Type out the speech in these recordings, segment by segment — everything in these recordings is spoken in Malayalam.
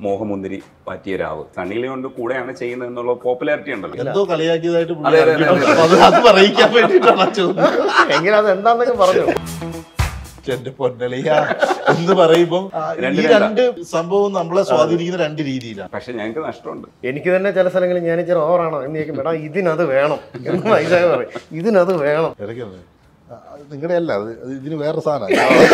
മോഹമുന്തിരി പറ്റിയ രാവ്. സണ്ണി ലിയോണിന്റെ കൂടെയാണ് ചെയ്യുന്നത് എന്നുള്ള പോപ്പുലാരിറ്റി ഉണ്ടല്ലോ. എന്തോ കളിയാക്കിയതായിട്ട് അത് പറയിക്കാൻ വേണ്ടിയിട്ടാണ് ചോദിച്ചത്. എങ്ങനെ അത് എന്താന്നൊക്കെ പറഞ്ഞു. എന്റെ പൊന്നളിയ എന്ന് പറയുമ്പോൾ ഈ രണ്ട് സംഭവം നമ്മളെ സ്വാധീനിക്കുന്ന രണ്ട് രീതിയിലാണ്. പക്ഷെ ഞങ്ങൾക്ക് നഷ്ടമുണ്ട്. എനിക്ക് തന്നെ ചില സ്ഥലങ്ങളിൽ ഞാൻ ഇച്ചിരി ഓവറാണോ എന്ന് ചോദിക്കും. എടാ ഇതിനത് വേണം എന്ന് വൈശാഖ പറയും. ഇതിനത് വേണം. ഇടയ്ക്ക് നിങ്ങളുടെ അല്ല, അത് ഇതിന് വേറെ സാധനം.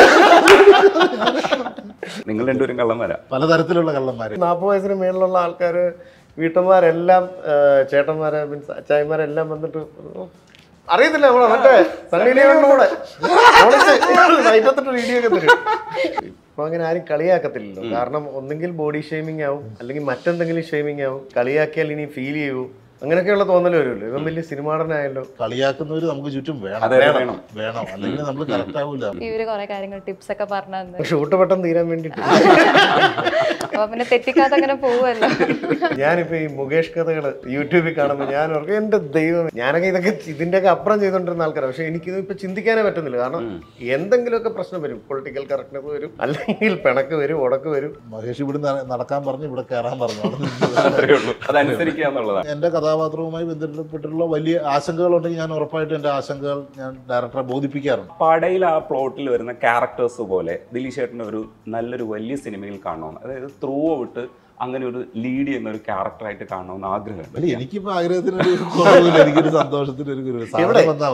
നിങ്ങൾ രണ്ടുപേരും കള്ളന്മാരാ, പലതരത്തിലുള്ള കള്ളന്മാര്. 40 വയസ്സിന് മേളിലുള്ള ആൾക്കാർ, വീട്ടന്മാരെല്ലാം, ചേട്ടന്മാരെ മീൻസ് അച്ചായന്മാരെല്ലാം വന്നിട്ട് അറിയത്തില്ല നമ്മളെ മറ്റേ സണ്ണി ലിയോണിലൂടെ നൈറ്റത്തിട്ട് വീഡിയോ ഒക്കെ തരും. ഇപ്പൊ അങ്ങനെ ആരും കളിയാക്കത്തില്ലല്ലോ. കാരണം ഒന്നെങ്കിൽ ബോഡി ഷെയ്മിങ് ആവും, അല്ലെങ്കിൽ മറ്റെന്തെങ്കിലും ഷെയ്മിങ് ആവും. കളിയാക്കിയാൽ ഇനി ഫീൽ ചെയ്യൂ, അങ്ങനെയൊക്കെയുള്ള തോന്നൽ വരുമല്ലോ. ഇവൻ വലിയ സിനിമാടനായല്ലോ. കളിയാക്കുന്നവര് നമുക്ക് ചുറ്റും വേണം, അല്ലെങ്കിൽ നമ്മൾ കറക്റ്റ് ആവില്ല. ഇവര് കുറെ കാര്യങ്ങൾ ടിപ്സ് ഒക്കെ പറഞ്ഞു ഷൂട്ട് പെട്ടെന്ന് തീരാൻ വേണ്ടിട്ട്. അപ്പൊ പിന്നെ തെറ്റിക്കാതെ അങ്ങനെ പോവല്ലോ. ഞാനിപ്പോ ഈ മുകേഷ് കഥകള് യൂട്യൂബിൽ കാണുമ്പോൾ ഞാൻ ഓർക്കും, എന്റെ ദൈവം, ഞാനൊക്കെ ഇതൊക്കെ ഇതിന്റെയൊക്കെ അപ്പുറം ചെയ്തോണ്ടിരുന്ന ആൾക്കാരാണ്. പക്ഷെ എനിക്കിത് ഇപ്പൊ ചിന്തിക്കാനേ പറ്റുന്നില്ല. കാരണം എന്തെങ്കിലുമൊക്കെ പ്രശ്നം വരും, പൊളിറ്റിക്കൽ കറക്റ്റ്നെസ് വരും, അല്ലെങ്കിൽ പിണക്ക് വരും, ഉടക്ക് വരും. മഹേഷ് ഇവിടെ നടക്കാൻ പറഞ്ഞു, ഇവിടെ കയറാൻ പറഞ്ഞു. എന്റെ കഥാപാത്രവുമായി ബന്ധപ്പെട്ടിട്ടുള്ള വലിയ ആശങ്കകളുണ്ടെങ്കിൽ ഞാൻ ഉറപ്പായിട്ടും എന്റെ ആശങ്കകൾ ഞാൻ ഡയറക്ടറെ ബോധിപ്പിക്കാറുണ്ട്. പടയിൽ ആ പ്ലോട്ടിൽ വരുന്ന ക്യാരക്ടേഴ്സ് പോലെ ദിലീഷ് ചേട്ടന് ഒരു നല്ലൊരു വലിയ സിനിമയിൽ കാണണമെന്ന്, അതായത് ത്രൂ ഔട്ട് അങ്ങനെ ഒരു ലീഡ് ചെയ്യുന്ന ഒരു ക്യാരക്ടറായിട്ട് കാണണമെന്ന് ആഗ്രഹം. അല്ല, എനിക്കിപ്പോ ആഗ്രഹത്തിനൊരു കുറവില്ല, എനിക്കൊരു സന്തോഷത്തിനൊരു സാധനം വന്നാൽ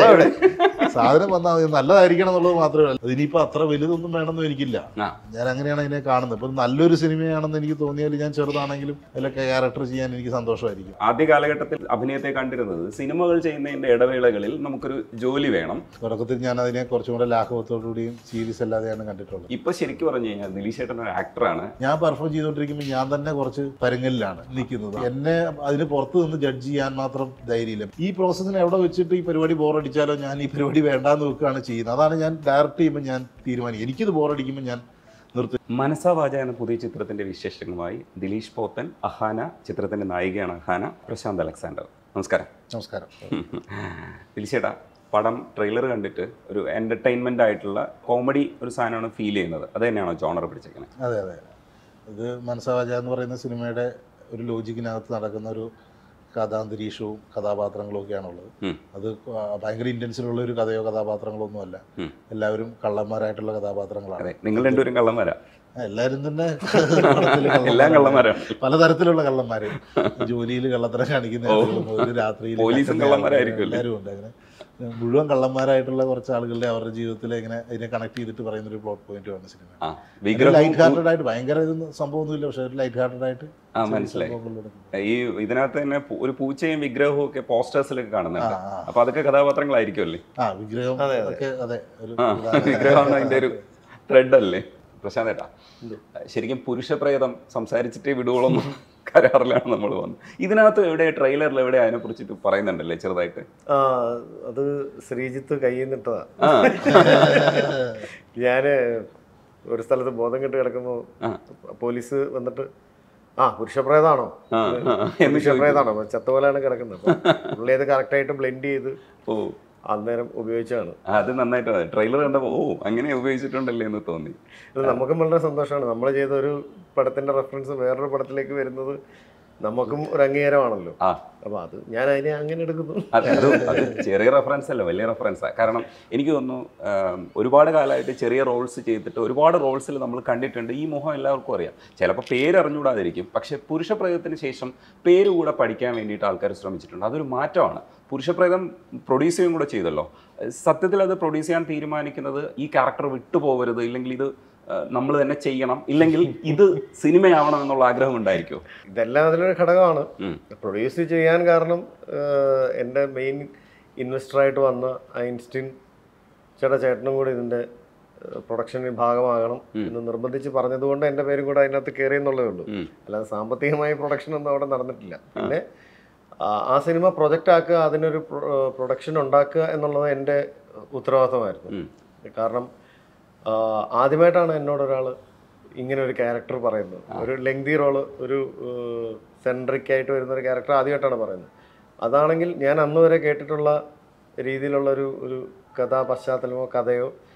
മതി, നല്ലതായിരിക്കണം എന്നുള്ളത് മാത്രമേ ഉള്ളൂ. അതിനിപ്പോ അത്ര വലുതൊന്നും വേണമെന്നും എനിക്കില്ല. ഞാൻ അങ്ങനെയാണ് അതിനെ കാണുന്നത്. ഇപ്പൊ നല്ലൊരു സിനിമയാണെന്ന് എനിക്ക് തോന്നിയാൽ ഞാൻ ചെറുതാണെങ്കിലും അതിലൊക്കെ ക്യാരക്ടർ ചെയ്യാൻ എനിക്ക് സന്തോഷമായിരിക്കും. ആദ്യ കാലഘട്ടത്തിൽ അഭിനയത്തെ കണ്ടിരുന്നത് സിനിമകൾ ചെയ്യുന്നതിന്റെ ഇടവേളകളിൽ നമുക്കൊരു ജോലി വേണം. തുടക്കത്തിൽ ഞാൻ അതിനെ കുറച്ചും കൂടെ ലാഘവത്തോടുകൂടിയും സീരിയസ് അല്ലാതെയാണ് കണ്ടിട്ടുള്ളത്. ഇപ്പൊ ശരിക്കും പറഞ്ഞു കഴിഞ്ഞാൽ ദിലീഷ് ചേട്ടൻ ഒരു ആക്ടറാണ്. ഞാൻ പെർഫോം ചെയ്തുകൊണ്ടിരിക്കുമ്പോൾ ഞാൻ തന്നെ കുറച്ച് പരങ്ങലിലാണ് നിൽക്കുന്നത്. എന്നെ അതിന് പുറത്ത് നിന്ന് ജഡ്ജ് ചെയ്യാൻ മാത്രം ധൈര്യമില്ല. ഈ പ്രോസസ്സിനെ എവിടെ വെച്ചിട്ട് ഈ പരിപാടി ബോറടിച്ചാലോ ഞാൻ ഈ പരിപാടി വേണ്ടാന്ന് വെക്കുകയാണ് ചെയ്യുന്നത്. അതാണ് ഞാൻ ഡയറക്റ്റ് ചെയ്യുമ്പോൾ ഞാൻ തീരുമാനിക്കും. എനിക്കിത് ബോറടിക്കുമ്പോൾ ഞാൻ നിർത്തി. മനസ്സാ വാച എന്ന പുതിയ ചിത്രത്തിന്റെ വിശേഷങ്ങളുമായി ദിലീഷ് പോത്തൻ. അഹാന ചിത്രത്തിന്റെ നായികയാണ് അഹാന. പ്രശാന്ത് അലക്സാണ്ടർ. നമസ്കാരം. നമസ്കാരം. ദിലീഷ് ചേട്ടാ, പടം ട്രെയിലർ കണ്ടിട്ട് ഒരു എന്റർടൈൻമെന്റ് ആയിട്ടുള്ള കോമഡി ഒരു സാധനമാണ് ഫീൽ ചെയ്യുന്നത്. അത് തന്നെയാണോ ജോണർ പിടിച്ചേക്കുന്നത്? അതെ അതെ. ഇത് മനസ്സാ വാച എന്ന് പറയുന്ന സിനിമയുടെ ഒരു ലോജിക്കിനകത്ത് നടക്കുന്ന ഒരു കഥാന്തരീക്ഷവും കഥാപാത്രങ്ങളും ഒക്കെയാണുള്ളത്. അത് ഭയങ്കര ഇന്റൻസിലുള്ള ഒരു കഥയോ കഥാപാത്രങ്ങളോ ഒന്നുമല്ല. എല്ലാവരും കള്ളന്മാരായിട്ടുള്ള കഥാപാത്രങ്ങളാണ്. നിങ്ങൾ രണ്ടുപേരും കള്ളന്മാരാ? എല്ലാവരും തന്നെ എല്ലാം കള്ളന്മാരാണ്. പലതരത്തിലുള്ള കള്ളന്മാര്. ജോലിയിൽ കള്ളത്തരം കാണിക്കുന്ന, രാത്രിയിൽ എല്ലാവരും ഉണ്ട്. അങ്ങനെ മുഴുവൻ കള്ളന്മാരായിട്ടുള്ള കുറച്ച് ആളുകളുടെ അവരുടെ ജീവിതത്തിൽ എങ്ങനെ അതിനെ കണക്ട് ചെയ്തിട്ട് പറയുന്ന ഒരു പ്ലോട്ട് പോയിന്റ് ആണ് സിനിമ. ലൈറ്റ് ഹാർട്ടഡ് ആയിട്ട്, ഭയങ്കര സംഭവമൊന്നുമില്ല, പക്ഷെ ഒരു ലൈറ്റ് ഹാർട്ടഡ് ആയിട്ട്. മനസ്സിലായി. ഈ ഇതിനകത്ത് തന്നെ ഒരു പൂച്ചയും വിഗ്രഹവും ഒക്കെ പോസ്റ്റേഴ്സിലൊക്കെ കാണുന്നുണ്ട്. അപ്പൊ അതൊക്കെ കഥാപാത്രങ്ങളായിരിക്കും അല്ലേ? വിഗ്രഹം. അതെ, വിഗ്രഹമാണ് അതിന്റെ ഒരു ത്രെഡ് അല്ലേ? പ്രശാന്ത് ഏട്ടാ, ശരിക്കും പുരുഷപ്രേതം സംസാരിച്ചിട്ടേ വിടുവോളൊന്നും കരാറിലാണ് നമ്മൾ വന്നത്. ഇതിനകത്ത് എവിടെ ട്രെയിലറിൽ എവിടെ അതിനെ കുറിച്ചിട്ട് പറയുന്നുണ്ടല്ലേ ചെറുതായിട്ട്? അത് ശ്രീജിത്ത് കയ്യിൽ നിന്നിട്ടതാ. ഞാന് ഒരു സ്ഥലത്ത് ബോധം കെട്ട് കിടക്കുമ്പോ പോലീസ് വന്നിട്ട് പുരുഷപ്രേതാണോ, പുരുഷപ്രേതാണോ, ചത്തുപോലെയാണ് കിടക്കുന്നത്. പുള്ളി അത് കറക്റ്റായിട്ട് ബ്ലെൻഡ് ചെയ്ത് അന്നേരം ഉപയോഗിച്ചാണ്. അത് നന്നായിട്ട് ട്രെയിലർ കണ്ടപ്പോ അങ്ങനെ ഉപയോഗിച്ചിട്ടുണ്ടല്ലേ എന്ന് തോന്നി. നമുക്കും വളരെ സന്തോഷമാണ്. നമ്മൾ ചെയ്ത ഒരു പടത്തിന്റെ റെഫറൻസ് വേറൊരു പടത്തിലേക്ക് വരുന്നത് നമുക്കും ഒരു അംഗീകാരമാണല്ലോ. അപ്പൊ അത് ഞാൻ അതിനെ അങ്ങനെ എടുക്കുന്നു. അത് ചെറിയ റെഫറൻസ് അല്ല, വലിയ റെഫറൻസാണ്. കാരണം എനിക്ക് തോന്നുന്നു ഒരുപാട് കാലമായിട്ട് ചെറിയ റോൾസ് ചെയ്തിട്ട് ഒരുപാട് റോൾസിൽ നമ്മൾ കണ്ടിട്ടുണ്ട്. ഈ മുഖം എല്ലാവർക്കും അറിയാം. ചിലപ്പോൾ പേരറിഞ്ഞൂടാതിരിക്കും, പക്ഷെ പുരുഷപ്രേതത്തിന് ശേഷം പേര് കൂടെ പഠിക്കാൻ വേണ്ടിയിട്ട് ആൾക്കാർ ശ്രമിച്ചിട്ടുണ്ട്. അതൊരു മാറ്റമാണ്. പുരുഷപ്രേതം പ്രൊഡ്യൂസ് ചെയ്യുകയും കൂടെ ചെയ്തല്ലോ. സത്യത്തിൽ അത് പ്രൊഡ്യൂസ് ചെയ്യാൻ തീരുമാനിക്കുന്നത് ഈ ക്യാരക്ടർ വിട്ടുപോകരുത്, ഇല്ലെങ്കിൽ ഇത് നമ്മൾ തന്നെ ചെയ്യണം, ഇല്ലെങ്കിൽ ഇത് സിനിമയാവണം എന്നുള്ള ആഗ്രഹം ഉണ്ടായിരിക്കുമോ? ഇതെല്ലാം അതിലൊരു ഘടകമാണ്. പ്രൊഡ്യൂസ് ചെയ്യാൻ കാരണം എൻ്റെ മെയിൻ ഇൻവെസ്റ്ററായിട്ട് വന്ന ഐൻസ്റ്റീൻ ചേട്ടനും കൂടി ഇതിൻ്റെ പ്രൊഡക്ഷനിൽ ഭാഗമാകണം എന്ന് നിർബന്ധിച്ച് പറഞ്ഞതുകൊണ്ട് എൻ്റെ പേരും കൂടെ അതിനകത്ത് കയറി എന്നുള്ളതേ ഉള്ളൂ. അല്ലാതെ സാമ്പത്തികമായി പ്രൊഡക്ഷൻ ഒന്നും അവിടെ നടന്നിട്ടില്ല. പിന്നെ ആ സിനിമ പ്രൊജക്റ്റ് ആക്കുക, അതിനൊരു പ്രൊഡക്ഷൻ ഉണ്ടാക്കുക എന്നുള്ളത് എൻ്റെ ഉത്തരവാദിത്തമായിരുന്നു. കാരണം ആദ്യമായിട്ടാണ് എന്നോടൊരാൾ ഇങ്ങനെ ഒരു ക്യാരക്ടർ പറയുന്നത്. ഒരു ലെങ്തി റോള്, ഒരു സെൻട്രിക് ആയിട്ട് വരുന്നൊരു ക്യാരക്ടർ ആദ്യമായിട്ടാണ് പറയുന്നത്. അതാണെങ്കിൽ ഞാൻ അന്ന് വരെ കേട്ടിട്ടുള്ള രീതിയിലുള്ളൊരു കഥാ പശ്ചാത്തലമോ കഥയോ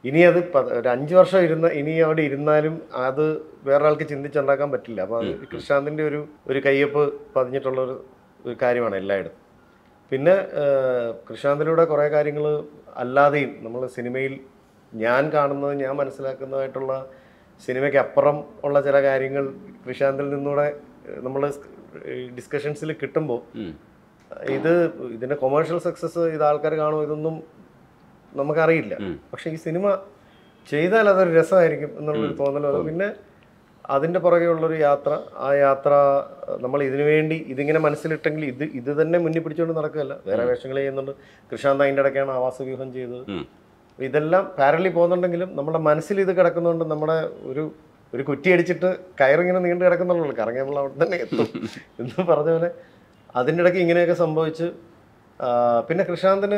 ഇനി അത് ഒരു 5 വർഷം ഇനി അവിടെ ഇരുന്നാലും അത് വേറൊരാൾക്ക് ചിന്തിച്ചുണ്ടാക്കാൻ പറ്റില്ല. അപ്പോൾ അത് കൃഷാന്തിൻ്റെ ഒരു കയ്യൊപ്പ് പതിഞ്ഞിട്ടുള്ള ഒരു കാര്യമാണ് എല്ലായിടത്തും. പിന്നെ കൃഷാന്തിലൂടെ കുറേ കാര്യങ്ങൾ അല്ലാതെയും നമ്മൾ സിനിമയിൽ ഞാൻ കാണുന്നത്, ഞാൻ മനസ്സിലാക്കുന്നതായിട്ടുള്ള സിനിമയ്ക്ക് അപ്പുറം ഉള്ള ചില കാര്യങ്ങൾ കൃഷാന്തിൽ നിന്നൂടെ നമ്മൾ ഡിസ്കഷൻസിൽ കിട്ടുമ്പോൾ ഇതിൻ്റെ കൊമേഴ്ഷ്യൽ സക്സസ് ഇത് ആൾക്കാർ കാണുമോ ഇതൊന്നും നമുക്കറിയില്ല. പക്ഷെ ഈ സിനിമ ചെയ്താൽ അതൊരു രസമായിരിക്കും എന്നുള്ളൊരു തോന്നലോ. പിന്നെ അതിൻ്റെ പുറകെ ഉള്ളൊരു യാത്ര, ആ യാത്ര നമ്മൾ ഇതിനു വേണ്ടി ഇതിങ്ങനെ മനസ്സിലിട്ടെങ്കിൽ ഇത് തന്നെ മുന്നിൽ പിടിച്ചുകൊണ്ട് നടക്കുകയല്ല, വേറെ വേഷങ്ങൾ ചെയ്യുന്നുണ്ട്. കൃഷാന്ത് അതിൻ്റെ ഇടയ്ക്കാണ് ആവാസവ്യൂഹം ചെയ്തത്. ഇതെല്ലാം പാരലി പോകുന്നുണ്ടെങ്കിലും നമ്മുടെ മനസ്സിൽ ഇത് കിടക്കുന്നതുകൊണ്ട് നമ്മുടെ ഒരു കുറ്റി അടിച്ചിട്ട് കയറിങ്ങനെ നീണ്ടു കിടക്കുന്നുള്ളൂ, കറങ്ങി നമ്മൾ അവിടെ തന്നെ എത്തും എന്ന് പറഞ്ഞ പോലെ അതിൻ്റെ ഇടയ്ക്ക് ഇങ്ങനെയൊക്കെ സംഭവിച്ച്. പിന്നെ കൃഷാന്തിന്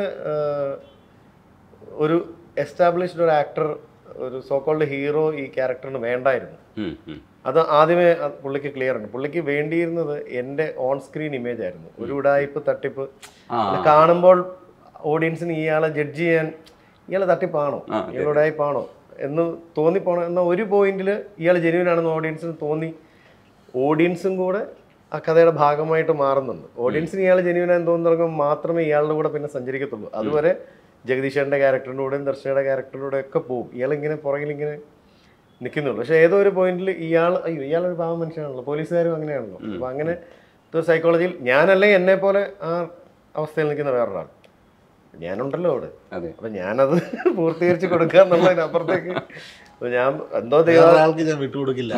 ഒരു എസ്റ്റാബ്ലിഷ്ഡ് ഒരു ആക്ടർ, ഒരു സോക്കോൾഡ് ഹീറോ ഈ ക്യാരക്ടറിന് വേണ്ടായിരുന്നു. അത് ആദ്യമേ പുള്ളിക്ക് ക്ലിയർ ഉണ്ട്. പുള്ളിക്ക് വേണ്ടിയിരുന്നത് എൻ്റെ ഓൺ സ്ക്രീൻ ഇമേജ് ആയിരുന്നു. ഒരു ഉടായിപ്പ് തട്ടിപ്പ് കാണുമ്പോൾ ഓഡിയൻസിന് ഇയാളെ ജഡ്ജ് ചെയ്യാൻ, ഇയാൾ തട്ടിപ്പാണോ, ഇയാൾ ഉടായിപ്പാണോ എന്ന് തോന്നിപ്പോണം എന്ന ഒരു പോയിന്റിൽ ഇയാൾ ജെന്യുവനാണെന്ന് ഓഡിയൻസിന് തോന്നി. ഓഡിയൻസും കൂടെ ആ കഥയുടെ ഭാഗമായിട്ട് മാറുന്നുണ്ട്. ഓഡിയൻസിന് ഇയാൾ ജെന്യുവനാണെന്ന് തോന്നി തുടങ്ങുമ്പോൾ മാത്രമേ ഇയാളുടെ കൂടെ പിന്നെ സഞ്ചരിക്കത്തുള്ളൂ. അതുവരെ ജഗദീഷേട്ടൻ്റെ ക്യാരക്ടറിൻ്റെ കൂടെയും ദർശനയുടെ ക്യാരക്ടറിലൂടെ ഒക്കെ പോകും. ഇയാളിങ്ങനെ പുറകിലിങ്ങനെ നിൽക്കുന്നുള്ളൂ. പക്ഷേ ഏതോ ഒരു പോയിന്റിൽ ഇയാളൊരു പാവം മനുഷ്യനാണല്ലോ, പോലീസുകാരും അങ്ങനെയാണല്ലോ. അപ്പോൾ അങ്ങനെ സൈക്കോളജിയിൽ ഞാനല്ലെങ്കിൽ എന്നെ പോലെ ആ അവസ്ഥയിൽ നിൽക്കുന്ന വേറൊരാൾ ഞാനുണ്ടല്ലോ അവിടെ. അപ്പം ഞാനത് പൂർത്തീകരിച്ച് കൊടുക്കുക എന്നുള്ളതിനപ്പുറത്തേക്ക് ഞാൻ എന്തോ ദൈവങ്ങൾക്ക് ഞാൻ വിട്ടുകൊടുക്കില്ല.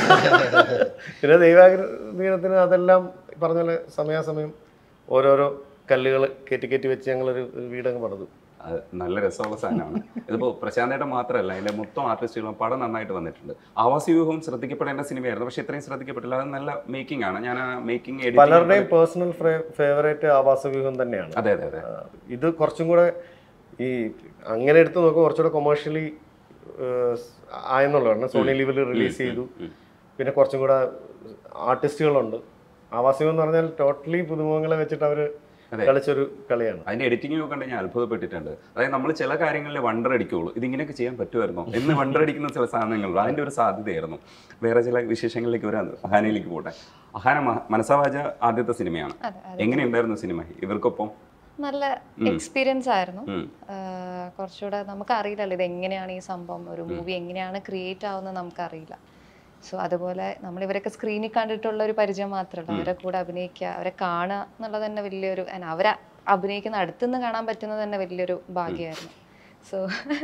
പിന്നെ ദൈവാഗ്രഹത്തിന് അതെല്ലാം പറഞ്ഞ പോലെ സമയാസമയം ഓരോരോ കല്ലുകൾ കയറ്റി വെച്ച് ഞങ്ങളൊരു വീടങ്ങ് പണിതു. നല്ല രസമുള്ള സാധനമാണ്. ഇതിപ്പോൾ പ്രശാന്തേട്ടൻ മാത്രമല്ല, അതിൻ്റെ മൊത്തം ആർട്ടിസ്റ്റുകളും പടം നന്നായിട്ട് വന്നിട്ടുണ്ട്. ആവാസവ്യൂഹം ശ്രദ്ധിക്കപ്പെടേണ്ട സിനിമയായിരുന്നു, പക്ഷെ ഇത്രയും ശ്രദ്ധിക്കപ്പെട്ടില്ല. അത് നല്ല മേക്കിംഗ് ആണ്. ഞാൻ ആ മേക്കിംഗ് പലരുടെയും പേഴ്സണൽ ഫേവറേറ്റ് ആവാസവ്യൂഹം തന്നെയാണ്. അതെ അതെ അതെ. ഇത് കുറച്ചും കൂടെ ഈ അങ്ങനെ എടുത്ത് നോക്കുമ്പോൾ കുറച്ചുകൂടെ കൊമേഴ്ഷ്യലി ആയെന്നുള്ളതാണ്. സോണി ലിവിൽ റിലീസ് ചെയ്തു. പിന്നെ കുറച്ചും കൂടെ ആർട്ടിസ്റ്റുകളുണ്ട്. ആവാസവ്യൂഹം എന്ന് പറഞ്ഞാൽ ടോട്ടലി പുതുമുഖങ്ങളെ വെച്ചിട്ട് അവർ കളിച്ചൊരു കളിയാണ്. അതിന്റെ എഡിറ്റിംഗ് ഒക്കെ കണ്ട് ഞാൻ അത്ഭുതപ്പെട്ടിട്ടുണ്ട്. അതായത് നമ്മൾ ചില കാര്യങ്ങളിൽ വണ്ടർ അടിക്കുള്ളൂ, ഇതിങ്ങനെയൊക്കെ ചെയ്യാൻ പറ്റുമായിരുന്നോ എന്ന് വണ്ടർ അടിക്കുന്ന ചില സാധനങ്ങളുണ്ട്. അതിൻ്റെ ഒരു സാധ്യതയായിരുന്നു. വേറെ ചില വിശേഷങ്ങളിലേക്ക് വരാം, അഹാനയിലേക്ക് പോട്ടെ. അഹാന മനസ്സാവാച ആദ്യത്തെ സിനിമയാണ്. എങ്ങനെയുണ്ടായിരുന്നു സിനിമ ഇവർക്കൊപ്പം? നല്ല എക്സ്പീരിയൻസ് ആയിരുന്നു. കുറച്ചുകൂടെ നമുക്കറിയില്ലല്ലോ ഇത് എങ്ങനെയാണ് ഈ സംഭവം, ഒരു മൂവി എങ്ങനെയാണ് ക്രിയേറ്റ് ആവുന്നത് നമുക്കറിയില്ല. സോ അതുപോലെ നമ്മൾ ഇവരൊക്കെ സ്ക്രീനിൽ കണ്ടിട്ടുള്ള ഒരു പരിചയം മാത്രമല്ല, അവരെ കൂടെ അഭിനയിക്കുക, അവരെ കാണുക എന്നുള്ളത് തന്നെ വലിയൊരു, അവരെ അഭിനയിക്കുന്ന അടുത്തുനിന്ന് കാണാൻ പറ്റുന്നത് തന്നെ വലിയൊരു ഭാഗ്യമായിരുന്നു. സോ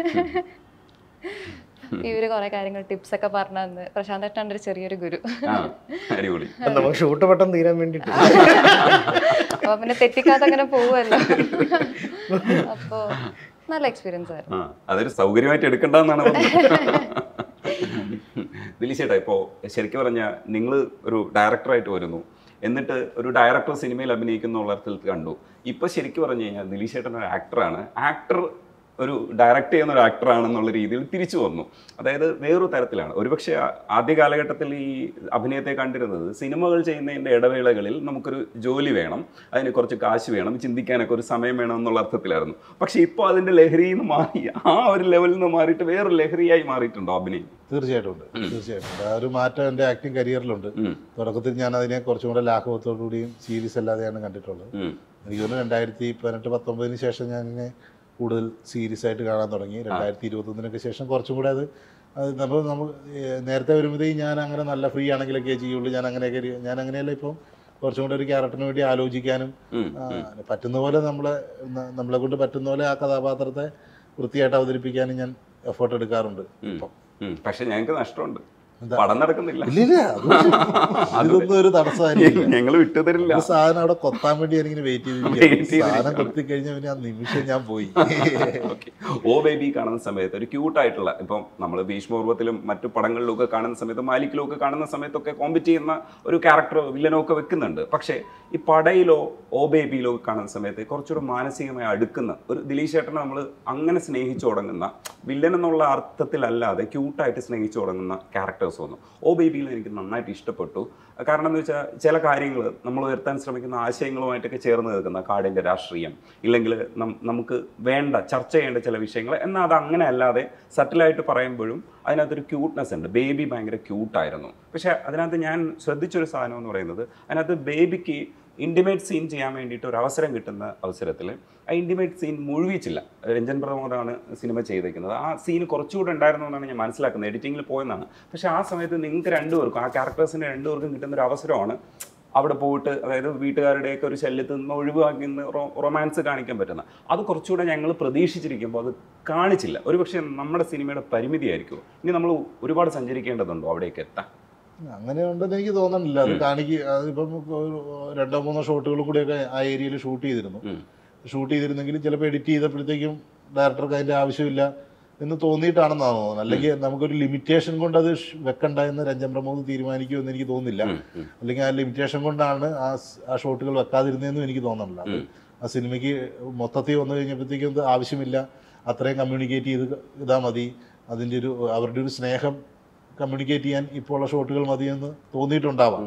ഇവര് കുറെ കാര്യങ്ങൾ ടിപ്സ് ഒക്കെ പറഞ്ഞു തന്ന്. പ്രശാന്ത് ഏട്ടൻ്റെ ഒരു ചെറിയൊരു ഗുരു. നമുക്ക് ഷൂട്ട് പെട്ടെന്ന് തീരാൻ വേണ്ടിട്ട് അപ്പൊ പിന്നെ തെറ്റിക്കാതെ അങ്ങനെ പോവുമല്ലോ. അപ്പോ നല്ല എക്സ്പീരിയൻസ് ആയിരുന്നു. അതൊരു സൗകര്യമായിട്ട് എടുക്കണ്ടെന്നാണ്. ദിലീഷേട്ടാ, ഇപ്പോൾ ശരിക്കും പറഞ്ഞാൽ നിങ്ങൾ ഒരു ഡയറക്ടറായിട്ട് വരുന്നു, എന്നിട്ട് ഒരു ഡയറക്ടർ സിനിമയിൽ അഭിനയിക്കുന്ന അർത്ഥത്തിൽ കണ്ടു. ഇപ്പോൾ ശരിക്കും പറഞ്ഞു കഴിഞ്ഞാൽ ദിലീഷേട്ടൻ ഒരു ആക്ടറാണ്. ആക്ടർ ഒരു ഡയറക്റ്റ് ചെയ്യുന്ന ഒരു ആക്ടറാണെന്നുള്ള രീതിയിൽ തിരിച്ചു വന്നു. അതായത് വേറൊരു തരത്തിലാണ്. ഒരുപക്ഷെ ആദ്യ കാലഘട്ടത്തിൽ ഈ അഭിനയത്തെ കണ്ടിരുന്നത് സിനിമകൾ ചെയ്യുന്നതിൻ്റെ ഇടവേളകളിൽ നമുക്കൊരു ജോലി വേണം, അതിന് കുറച്ച് കാശ് വേണം, ചിന്തിക്കാനൊക്കെ ഒരു സമയം വേണം എന്നുള്ള അർത്ഥത്തിലായിരുന്നു. പക്ഷേ ഇപ്പോൾ അതിൻ്റെ ലഹരിയിൽ നിന്ന് മാറി, ആ ഒരു ലെവലിൽ നിന്ന് മാറിയിട്ട് വേറൊരു ലഹരിയായി മാറിയിട്ടുണ്ടോ അഭിനയം? തീർച്ചയായിട്ടും ഉണ്ട്. ആ ഒരു മാറ്റം എൻ്റെ ആക്ടിങ് കരിയറിലുണ്ട്. തുടക്കത്തിൽ ഞാൻ അതിനെ കുറച്ചും കൂടെ ലാഘവത്തോടുകൂടിയും സീരീസ് അല്ലാതെയാണ് കണ്ടിട്ടുള്ളത്. എനിക്ക് തോന്നുന്നു 2018-19 ശേഷം ഞാൻ ഇതിനെ കൂടുതൽ സീരിയസ് ആയിട്ട് കാണാൻ തുടങ്ങി. 2021 ശേഷം കുറച്ചും കൂടെ അത് നമ്മൾ നേരത്തെ വരുമ്പോഴത്തേക്കും ഞാൻ അങ്ങനെ നല്ല ഫ്രീ ആണെങ്കിലൊക്കെ ചെയ്യുള്ളൂ. ഞാൻ അങ്ങനെയല്ല. ഇപ്പം കുറച്ചും കൂടെ ഒരു ക്യാരക്ടറിന് വേണ്ടി ആലോചിക്കാനും പറ്റുന്ന പോലെ നമ്മളെ കൊണ്ട് പറ്റുന്ന പോലെ ആ കഥാപാത്രത്തെ വൃത്തിയായിട്ട് അവതരിപ്പിക്കാനും ഞാൻ എഫേർട്ട് എടുക്കാറുണ്ട്. പക്ഷെ ഞങ്ങൾക്ക് നഷ്ടമുണ്ട്, പടം നടക്കുന്നില്ല. ഇതൊന്നും ഒരു തടസ്സമായിരിക്കും. ഞങ്ങൾ വിട്ടുതരില്ല. സാധനം അവിടെ കൊത്താൻ വേണ്ടി ഞാനിങ്ങനെ വെയിറ്റ് ചെയ്തിരിക്കും. സാധനം കൊത്തി കഴിഞ്ഞാൽ പിന്നെ ആ നിമിഷം ഞാൻ പോയി. ഓ ബേബി കാണുന്ന സമയത്ത് ഒരു ക്യൂട്ടായിട്ടുള്ള, ഇപ്പം നമ്മൾ ഭീഷ്മപൂർവ്വത്തിലും മറ്റു പടങ്ങളിലും ഒക്കെ കാണുന്ന സമയത്ത്, മാലിക്കിലും ഒക്കെ കാണുന്ന സമയത്തൊക്കെ കോമ്പറ്റ് ചെയ്യുന്ന ഒരു ക്യാരക്ടറോ വില്ലനോ ഒക്കെ വെക്കുന്നുണ്ട്. പക്ഷേ ഈ പടയിലോ ഓ ബേബിയിലോ കാണുന്ന സമയത്ത് കുറച്ചുകൂടെ മാനസികമായി അടുക്കുന്ന ഒരു ദിലീഷ് ചേട്ടനെ നമ്മൾ അങ്ങനെ സ്നേഹിച്ചു തുടങ്ങുന്ന വില്ലൻ എന്നുള്ള അർത്ഥത്തിലല്ലാതെ ക്യൂട്ടായിട്ട് സ്നേഹിച്ചു തുടങ്ങുന്ന ക്യാരക്ടേഴ്സ് വന്നു. ഓ ബേബിയിൽ എനിക്ക് നന്നായിട്ട് ഇഷ്ടപ്പെട്ടു. കാരണം എന്ന് വെച്ചാൽ ചില കാര്യങ്ങൾ നമ്മൾ ഉയർത്താൻ ശ്രമിക്കുന്ന ആശയങ്ങളുമായിട്ടൊക്കെ ചേർന്ന് നിൽക്കുന്ന കാടിൻ്റെ രാഷ്ട്രീയം, ഇല്ലെങ്കിൽ നമുക്ക് വേണ്ട ചർച്ച ചെയ്യേണ്ട ചില വിഷയങ്ങൾ, എന്നാൽ അത് അങ്ങനെ അല്ലാതെ സട്ടിലായിട്ട് പറയുമ്പോഴും അതിനകത്തൊരു ക്യൂട്ട്നെസ് ഉണ്ട്. ബേബി ഭയങ്കര ക്യൂട്ടായിരുന്നു. പക്ഷേ അതിനകത്ത് ഞാൻ ശ്രദ്ധിച്ചൊരു സാധനം എന്ന് പറയുന്നത്, അതിനകത്ത് ബേബിക്ക് ഇൻറ്റിമേറ്റ് സീൻ ചെയ്യാൻ വേണ്ടിയിട്ട് ഒരു അവസരം കിട്ടുന്ന അവസരത്തിൽ ആ ഇൻറ്റിമേറ്റ് സീൻ മുഴുവിച്ചില്ല. രഞ്ജൻ പ്രമോദാണ് സിനിമ ചെയ്തേക്കുന്നത്. ആ സീൻ കുറച്ചുകൂടെ ഉണ്ടായിരുന്നു എന്നാണ് ഞാൻ മനസ്സിലാക്കുന്നത്, എഡിറ്റിങ്ങിൽ പോയെന്നാണ്. പക്ഷേ ആ സമയത്ത് നിങ്ങൾക്ക് രണ്ടുപേർക്കും, ആ ക്യാരക്ടേഴ്സിന് രണ്ടുപേർക്കും കിട്ടുന്ന ഒരു അവസരമാണ് അവിടെ പോയിട്ട്, അതായത് വീട്ടുകാരുടെയൊക്കെ ഒരു ശല്യത്തിൽ നിന്ന് ഒഴിവാക്കി റൊമാൻസ് കാണിക്കാൻ പറ്റുന്ന. അത് കുറച്ചുകൂടെ ഞങ്ങൾ പ്രതീക്ഷിച്ചിരിക്കുമ്പോൾ അത് കാണിച്ചില്ല. ഒരുപക്ഷെ നമ്മുടെ സിനിമയുടെ പരിമിതിയായിരിക്കുമോ? ഇനി നമ്മൾ ഒരുപാട് സഞ്ചരിക്കേണ്ടതുണ്ടോ അവിടേക്ക് എത്താൻ? അങ്ങനെ ഉണ്ടെന്ന് എനിക്ക് തോന്നുന്നില്ല. അത് അതിപ്പം 2-3 ഷോട്ടുകൾ കൂടിയൊക്കെ ആ ഏരിയയിൽ ഷൂട്ട് ചെയ്തിരുന്നെങ്കിൽ ചിലപ്പോൾ എഡിറ്റ് ചെയ്തപ്പോഴത്തേക്കും ഡയറക്ടർക്ക് അതിൻ്റെ ആവശ്യമില്ല എന്ന് തോന്നിയിട്ടാണെന്നാണ് തോന്നുന്നത്. അല്ലെങ്കിൽ നമുക്കൊരു ലിമിറ്റേഷൻ കൊണ്ട് അത് വെക്കണ്ട എന്ന് രഞ്ജൻ പ്രമോദ് തീരുമാനിക്കുമെന്ന് എനിക്ക് തോന്നുന്നില്ല. അല്ലെങ്കിൽ ആ ലിമിറ്റേഷൻ കൊണ്ടാണ് ആ ഷോട്ടുകൾ വെക്കാതിരുന്നതെന്നും എനിക്ക് തോന്നുന്നില്ല. അത് ആ സിനിമയ്ക്ക് മൊത്തത്തിൽ വന്നു കഴിഞ്ഞപ്പോഴത്തേക്കും ഇത് ആവശ്യമില്ല, അത്രയും കമ്മ്യൂണിക്കേറ്റ് ചെയ്താൽ മതി, അവരുടെ ഒരു സ്നേഹം കമ്മ്യൂണിക്കേറ്റ് ചെയ്യാൻ ഇപ്പോൾ ഉള്ള ഷോട്ടുകൾ മതിയെന്ന് തോന്നിയിട്ടുണ്ടാവാം.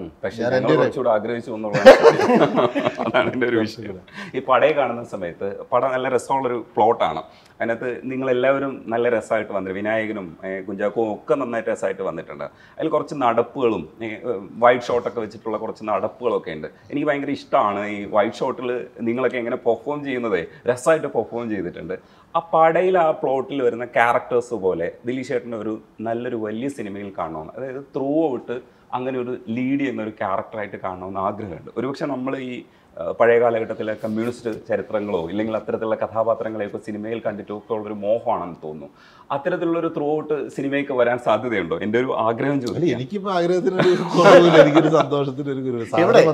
അതാണ് എൻ്റെ ഒരു വിഷയം. ഈ പടയെ കാണുന്ന സമയത്ത് പടം നല്ല രസമുള്ളൊരു പ്ലോട്ടാണ്. അതിനകത്ത് നിങ്ങളെല്ലാവരും നല്ല രസമായിട്ട് വന്നിട്ടുണ്ട്. വിനായകനും കുഞ്ചാക്കോവും ഒക്കെ നന്നായിട്ട് രസമായിട്ട് വന്നിട്ടുണ്ട്. അതിൽ കുറച്ച് നടപ്പുകളും വൈറ്റ് ഷോട്ടൊക്കെ വെച്ചിട്ടുള്ള കുറച്ച് നടപ്പുകളൊക്കെ ഉണ്ട്. എനിക്ക് ഭയങ്കര ഇഷ്ടമാണ് ഈ വൈറ്റ് ഷോട്ടിൽ നിങ്ങളൊക്കെ എങ്ങനെ പെർഫോം ചെയ്യുന്നത്. രസമായിട്ട് പെർഫോം ചെയ്തിട്ടുണ്ട്. ആ പടയിൽ ആ പ്ലോട്ടിൽ വരുന്ന ക്യാരക്ടേഴ്സ് പോലെ ദിലീഷ് ചേട്ടൻ്റെ ഒരു നല്ലൊരു വലിയ സിനിമയിൽ കാണണമെന്ന്, അതായത് ത്രൂ ഔട്ട് അങ്ങനെ ഒരു ലീഡ് ചെയ്യുന്ന ഒരു ക്യാരക്ടറായിട്ട് കാണണമെന്ന് ആഗ്രഹമുണ്ട്. ഒരുപക്ഷെ നമ്മൾ ഈ പഴയ കാലഘട്ടത്തിലെ കമ്മ്യൂണിസ്റ്റ് ചരിത്രങ്ങളോ ഇല്ലെങ്കിൽ അത്തരത്തിലുള്ള കഥാപാത്രങ്ങളെയൊക്കെ സിനിമയിൽ കണ്ടിട്ടൊക്കെ ഉള്ളൊരു മോഹമാണെന്ന് തോന്നുന്നു. അത്തരത്തിലുള്ളൊരു ത്രൂ ഔട്ട് സിനിമയ്ക്ക് വരാൻ സാധ്യതയുണ്ടോ? എൻ്റെ ഒരു ആഗ്രഹം ചോദിച്ചു. എനിക്കിപ്പോൾ എനിക്കൊരു സന്തോഷത്തിനൊരു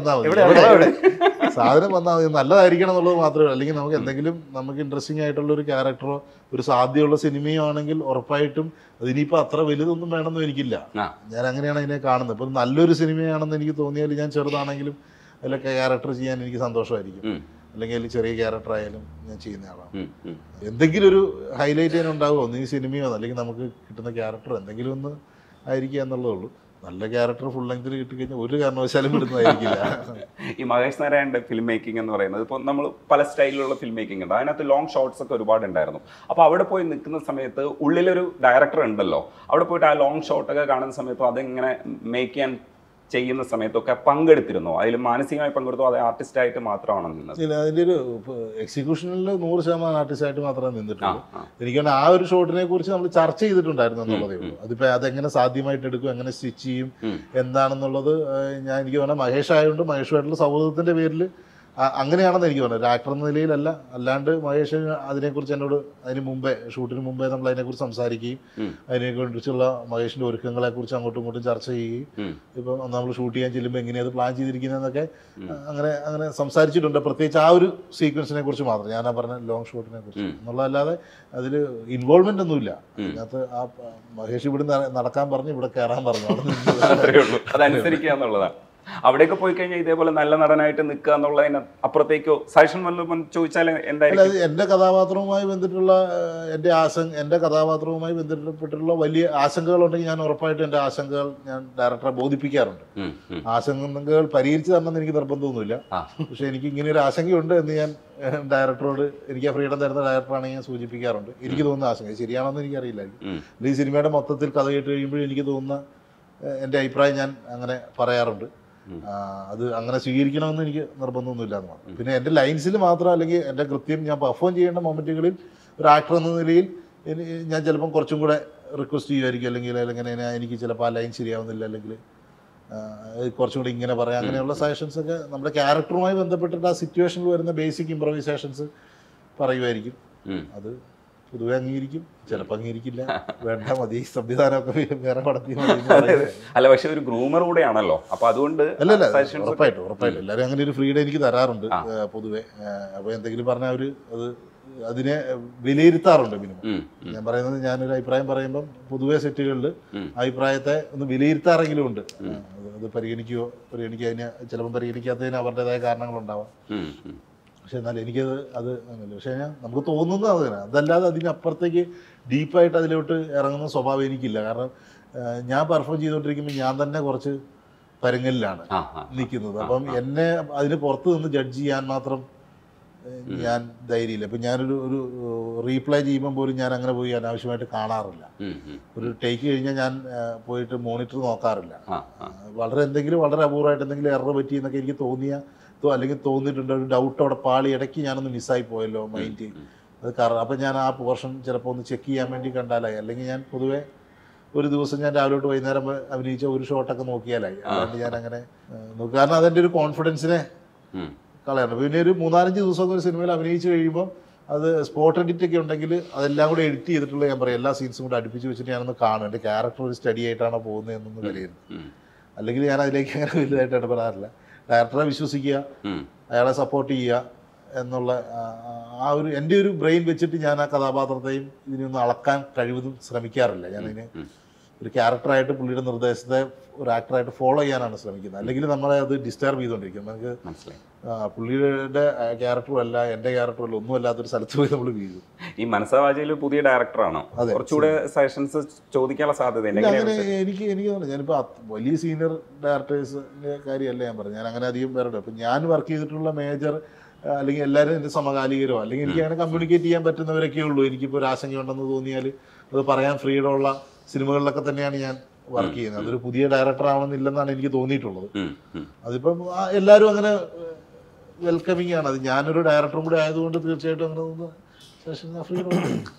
സാധനം വന്നാൽ മതി, നല്ലതായിരിക്കണം എന്നുള്ളത് മാത്രമേ ഉള്ളൂ. അല്ലെങ്കിൽ നമുക്ക് ഇൻട്രസ്റ്റിംഗ് ആയിട്ടുള്ള ഒരു ക്യാരക്ടറോ ഒരു സാധ്യതയുള്ള സിനിമയോ ആണെങ്കിൽ ഉറപ്പായിട്ടും അതിനിപ്പോൾ അത്ര വലുതൊന്നും വേണമെന്നും എനിക്കില്ല. ഞാൻ അങ്ങനെയാണ് അതിനെ കാണുന്നത്. ഇപ്പോൾ നല്ലൊരു സിനിമയാണെന്ന് എനിക്ക് തോന്നിയാൽ ഞാൻ ചെറുതാണെങ്കിലും അതിലൊക്കെ ക്യാരക്ടർ ചെയ്യാൻ എനിക്ക് സന്തോഷമായിരിക്കും. അല്ലെങ്കിൽ അതിൽ ചെറിയ ക്യാരക്ടർ ആയാലും ഞാൻ ചെയ്യുന്ന ആളാണ്. എന്തെങ്കിലും ഒരു ഹൈലൈറ്റ് ചെയ്യാനുണ്ടാകുമോ ഈ സിനിമയോ അല്ലെങ്കിൽ നമുക്ക് കിട്ടുന്ന ക്യാരക്ടർ എന്തെങ്കിലും ഒന്ന് ആയിരിക്കുക എന്നുള്ളതേ ഉള്ളൂ. നല്ല ക്യാരക്ടർ ഫുൾ ലെങ്ത്തിൽ കിട്ടിക്കഴിഞ്ഞാൽ ഒരു കാരണവശാലും വിടുന്നതായിരിക്കില്ല. ഈ മഹേഷ് നാരായണൻ്റെ ഫിലിം മേക്കിംഗ് എന്ന് പറയുന്നത് ഇപ്പോൾ നമ്മൾ പല സ്റ്റൈലിലുള്ള ഫിലിം മേക്കിംഗ് ഉണ്ട്. അതിനകത്ത് ലോങ് ഷോട്ട്സ് ഒക്കെ ഒരുപാട് ഉണ്ടായിരുന്നു. അപ്പോൾ അവിടെ പോയി നിൽക്കുന്ന സമയത്ത് ഉള്ളിലൊരു ഡയറക്ടർ ഉണ്ടല്ലോ, അവിടെ പോയിട്ട് ആ ലോങ് ഷോട്ടൊക്കെ കാണുന്ന സമയത്തും അതെങ്ങനെ മേക്ക് ചെയ്യാൻ ചെയ്യുന്ന സമയത്തൊക്കെ പങ്കെടുത്തിരുന്നോ? അതിൽ മാനസികമായി പങ്കെടുത്തോ? അത് ആർട്ടിസ്റ്റായിട്ട് മാത്രമാണ് നിന്നത്? അതിൻ്റെ ഒരു എക്സിക്യൂഷനിൽ 100% ആർട്ടിസ്റ്റായിട്ട് മാത്രമേ നിന്നിട്ടുള്ളൂ. എനിക്കാണ് ആ ഒരു ഷോട്ടിനെ കുറിച്ച് നമ്മൾ ചർച്ച ചെയ്തിട്ടുണ്ടായിരുന്നു എന്നുള്ളതേ ഉള്ളൂ. അതിപ്പോൾ അതെങ്ങനെ സാധ്യമായിട്ട് എടുക്കും, എങ്ങനെ സ്റ്റിച്ച് ചെയ്യും എന്താണെന്നുള്ളത് എനിക്ക് തോന്നുന്നത് മഹേഷ് ആയതുകൊണ്ട് മഹേഷുമായിട്ടുള്ള സൗഹൃദത്തിൻ്റെ പേരിൽ അങ്ങനെയാണെന്ന് എനിക്ക് തോന്നുന്നത്. ഒരു ആക്ടർ എന്ന നിലയിലല്ല, അല്ലാണ്ട് മഹേഷ് അതിനെക്കുറിച്ച് എന്നോട് ഷൂട്ടിന് മുമ്പേ നമ്മൾ അതിനെക്കുറിച്ച് സംസാരിക്കുകയും അതിനെക്കുറിച്ചുള്ള മഹേഷിൻ്റെ ഒരുക്കങ്ങളെക്കുറിച്ച് അങ്ങോട്ടും ഇങ്ങോട്ടും ചർച്ച ചെയ്യുകയും ഇപ്പം നമ്മൾ ഷൂട്ട് ചെയ്യാൻ ചെല്ലുമ്പോൾ എങ്ങനെയത് പ്ലാൻ ചെയ്തിരിക്കുന്നതെന്നൊക്കെ അങ്ങനെ സംസാരിച്ചിട്ടുണ്ട്. പ്രത്യേകിച്ച് ആ ഒരു സീക്വൻസിനെ കുറിച്ച് മാത്രം, ഞാൻ പറഞ്ഞ ലോങ് ഷോട്ടിനെ കുറിച്ച് എന്നുള്ളതല്ലാതെ അതിൽ ഇൻവോൾവ്മെൻ്റ് ഒന്നുമില്ല. അതിനകത്ത് ആ മഹേഷ് ഇവിടെ നടക്കാൻ പറഞ്ഞു, ഇവിടെ കയറാൻ പറഞ്ഞു, അതനുസരിക്കുക എന്നുള്ളതാണ്. അവിടെയൊക്കെ പോയി കഴിഞ്ഞാൽ ഇതേപോലെ നല്ല നടനായിട്ട് നിൽക്കുക എന്നുള്ളതിന് അപ്പുറത്തേക്കോ സജഷൻ വല്ലതും ചോദിച്ചാൽ എന്തായാലും എൻ്റെ കഥാപാത്രവുമായി ബന്ധപ്പെട്ടുള്ള വലിയ ആശങ്കകളുണ്ടെങ്കിൽ ഞാൻ ഉറപ്പായിട്ടും എൻ്റെ ആശങ്കകൾ ഞാൻ ഡയറക്ടറെ ബോധിപ്പിക്കാറുണ്ട്. ആശങ്കകൾ പരിഹരിച്ചു തരണമെന്ന് എനിക്ക് നിർബന്ധമൊന്നുമില്ല. പക്ഷെ എനിക്ക് ഇങ്ങനെ ഒരു ആശങ്കയുണ്ട് എന്ന് ഞാൻ ഡയറക്ടറോട്, എനിക്ക് ആ ഫ്രീഡം തരുന്ന ഡയറക്ടറാണെങ്കിൽ ഞാൻ സൂചിപ്പിക്കാറുണ്ട്. എനിക്ക് തോന്നുന്ന ആശങ്ക ശരിയാണെന്ന് എനിക്കറിയില്ലായിരിക്കും. ഈ സിനിമയുടെ മൊത്തത്തിൽ കഥ കേട്ട് കഴിയുമ്പോൾ എനിക്ക് തോന്നുന്ന എൻ്റെ അഭിപ്രായം ഞാൻ അങ്ങനെ പറയാറുണ്ട്. അത് അങ്ങനെ സ്വീകരിക്കണമെന്ന് എനിക്ക് നിർബന്ധമൊന്നുമില്ല എന്ന് മാത്രം. പിന്നെ എൻ്റെ ലൈൻസിൽ മാത്രം അല്ലെങ്കിൽ എൻ്റെ കൃത്യം ഞാൻ പെർഫോം ചെയ്യേണ്ട മൊമെൻറ്റുകളിൽ ഒരു ആക്ടർ എന്ന നിലയിൽ ഞാൻ ചിലപ്പം കുറച്ചും കൂടെ റിക്വസ്റ്റ് ചെയ്യുമായിരിക്കും. അല്ലെങ്കിൽ എനിക്ക് ചിലപ്പോൾ ആ ലൈൻ ശരിയാവുന്നില്ല, അല്ലെങ്കിൽ കുറച്ചും കൂടി ഇങ്ങനെ പറയാം. അങ്ങനെയുള്ള സജഷൻസൊക്കെ നമ്മുടെ ക്യാരക്ടറുമായി ബന്ധപ്പെട്ടിട്ട് ആ സിറ്റുവേഷനിൽ വരുന്ന ബേസിക് ഇംപ്രവൈസേഷൻസ് പറയുമായിരിക്കും. അത് പൊതുവെ അംഗീകരിക്കും, ചിലപ്പോൾ അംഗീകരിക്കില്ല, വേണ്ട മതി സംവിധാനമൊക്കെ വേറെ പടത്തിൽ അല്ല. പക്ഷെ ഒരു ഗ്രൂമർ കൂടെയാണല്ലോ, അപ്പൊ അതുകൊണ്ട് അല്ലല്ല, ഉറപ്പായിട്ടും എല്ലാവരും അങ്ങനെ ഒരു ഫ്രീഡം എനിക്ക് തരാറുണ്ട് പൊതുവെ. അപ്പോൾ എന്തെങ്കിലും പറഞ്ഞാൽ അതിനെ വിലയിരുത്താറുണ്ട് മിനിമം. ഞാൻ പറയുന്നത്, ഞാനൊരു അഭിപ്രായം പറയുമ്പം പൊതുവെ സെറ്റുകളിൽ അഭിപ്രായത്തെ ഒന്ന് വിലയിരുത്താറെങ്കിലും ഉണ്ട്. അത് പരിഗണിക്കാൻ ചിലപ്പോൾ പരിഗണിക്കാത്തതിന് അവരുടേതായ കാരണങ്ങളുണ്ടാവാം. പക്ഷെ എന്നാൽ എനിക്കത് അങ്ങനെയല്ല. പക്ഷേ നമുക്ക് തോന്നുന്നത് അങ്ങനെ, അതല്ലാതെ അതിനപ്പുറത്തേക്ക് ഡീപ്പായിട്ട് അതിലോട്ട് ഇറങ്ങുന്ന സ്വഭാവം എനിക്കില്ല. കാരണം ഞാൻ പെർഫോം ചെയ്തുകൊണ്ടിരിക്കുമ്പോൾ ഞാൻ തന്നെ കുറച്ച് പരുങ്ങലിലാണ് നിൽക്കുന്നത്. അപ്പം എന്നെ അതിന് പുറത്ത് നിന്ന് ജഡ്ജ് ചെയ്യാൻ മാത്രം ഞാൻ ധൈര്യമില്ല. ഇപ്പം ഞാനൊരു റീപ്ലൈ ചെയ്യുമ്പോൾ പോലും ഞാൻ അങ്ങനെ പോയി അനാവശ്യമായിട്ട് കാണാറില്ല. ഒരു ടേക്ക് കഴിഞ്ഞാൽ ഞാൻ പോയിട്ട് മോണിറ്റർ നോക്കാറില്ല. വളരെ അപൂർവമായിട്ട് എന്തെങ്കിലും എറർ പറ്റി എന്നൊക്കെ എനിക്ക് അല്ലെങ്കിൽ തോന്നിയിട്ടുണ്ട്, ഒരു ഡൗട്ട് അവിടെ പാളി ഇടയ്ക്ക് ഞാനൊന്ന് മിസ്സായി പോയല്ലോ മൈൻഡ്, അത് കാരണം അപ്പം ഞാൻ ആ പോർഷൻ ചിലപ്പോൾ ഒന്ന് ചെക്ക് ചെയ്യാൻ വേണ്ടി കണ്ടാലായി. അല്ലെങ്കിൽ ഞാൻ പൊതുവേ ഒരു ദിവസം ഞാൻ രാവിലെ തൊട്ട് വൈകുന്നേരം അഭിനയിച്ച ഒരു ഷോട്ടൊക്കെ നോക്കിയാലായി. അതുകൊണ്ട് ഞാൻ അങ്ങനെ നോക്കും. കാരണം അതെൻ്റെ ഒരു കോൺഫിഡൻസിനെ കളയാണ്. പിന്നെ ഒരു 3-4 ദിവസമൊക്കെ ഒരു സിനിമയിൽ അഭിനയിച്ച് കഴിയുമ്പോൾ അത് സ്പോട്ട് എഡിറ്റ് ഒക്കെ ഉണ്ടെങ്കിൽ അതെല്ലാം കൂടെ എഡിറ്റ് ചെയ്തിട്ടുള്ള ഞാൻ പറയും എല്ലാ സീൻസും കൂടെ അടുപ്പിച്ച് വെച്ചിട്ട് ഞാനൊന്ന് കാണും എൻ്റെ ക്യാരക്ടർ ഒരു സ്റ്റഡി ആയിട്ടാണോ പോകുന്നത് എന്നൊന്ന് വിലയിരുത്തും. അല്ലെങ്കിൽ ഞാൻ അതിലേക്ക് അങ്ങനെ വലുതായിട്ട് ഇടപെടാറില്ല. ഡയറക്ടറെ വിശ്വസിക്കുക, അയാളെ സപ്പോർട്ട് ചെയ്യുക എന്നുള്ള ആ ഒരു എൻ്റെ ഒരു ബ്രെയിൻ വെച്ചിട്ട് ഞാൻ ആ കഥാപാത്രത്തെയും ഇതിനൊന്ന് അളക്കാൻ കഴിവതും ശ്രമിക്കാറില്ല. ഞാനിതിന് ഒരു ക്യാരക്ടറായിട്ട് പുള്ളിയുടെ നിർദ്ദേശത്തെ ഒരു ആക്ടറായിട്ട് ഫോളോ ചെയ്യാനാണ് ശ്രമിക്കുന്നത്. അല്ലെങ്കിൽ നമ്മളെ അത് ഡിസ്റ്റർബ് ചെയ്തുകൊണ്ടിരിക്കും. നമുക്ക് പുള്ളിയുടെ ക്യാരക്ടറും അല്ല എൻ്റെ ക്യാരക്ടറും അല്ല, ഒന്നും അല്ലാത്തൊരു സ്ഥലത്ത് പോയി നമ്മൾ വീഴും. ഈ മനസ്സാവാചയിൽ പുതിയ ഡയറക്ടറാണോ? കുറച്ചുകൂടെ സജഷൻസ് ചോദിക്കാനുള്ള സാധ്യത അങ്ങനെ എനിക്ക് ഞാനിപ്പോൾ വലിയ സീനിയർ ഡയറക്ടേഴ്സിൻ്റെ കാര്യമല്ല ഞാൻ പറഞ്ഞു. ഞാൻ അങ്ങനെ അധികം പേരുടെ ഇപ്പം ഞാൻ വർക്ക് ചെയ്തിട്ടുള്ള മേജർ അല്ലെങ്കിൽ എല്ലാവരും എൻ്റെ സമകാലികരോ അല്ലെങ്കിൽ എനിക്ക് അങ്ങനെ കമ്മ്യൂണിക്കേറ്റ് ചെയ്യാൻ പറ്റുന്നവരൊക്കെ ഉള്ളൂ. എനിക്കിപ്പോൾ ഒരു ആശങ്കയുണ്ടെന്ന് തോന്നിയാൽ അത് പറയാൻ ഫ്രീഡം ഉള്ള സിനിമകളിലൊക്കെ തന്നെയാണ് ഞാൻ വർക്ക് ചെയ്യുന്നത്. അതൊരു പുതിയ ഡയറക്ടർ ആവണമെന്നില്ലെന്നാണ് എനിക്ക് തോന്നിയിട്ടുള്ളത്. അതിപ്പം എല്ലാവരും അങ്ങനെ വെൽക്കമിങ് ആണ്. അത് ഞാനൊരു ഡയറക്ടറും കൂടെ ആയതുകൊണ്ട് തീർച്ചയായിട്ടും അങ്ങനെ ഫ്രീഡം.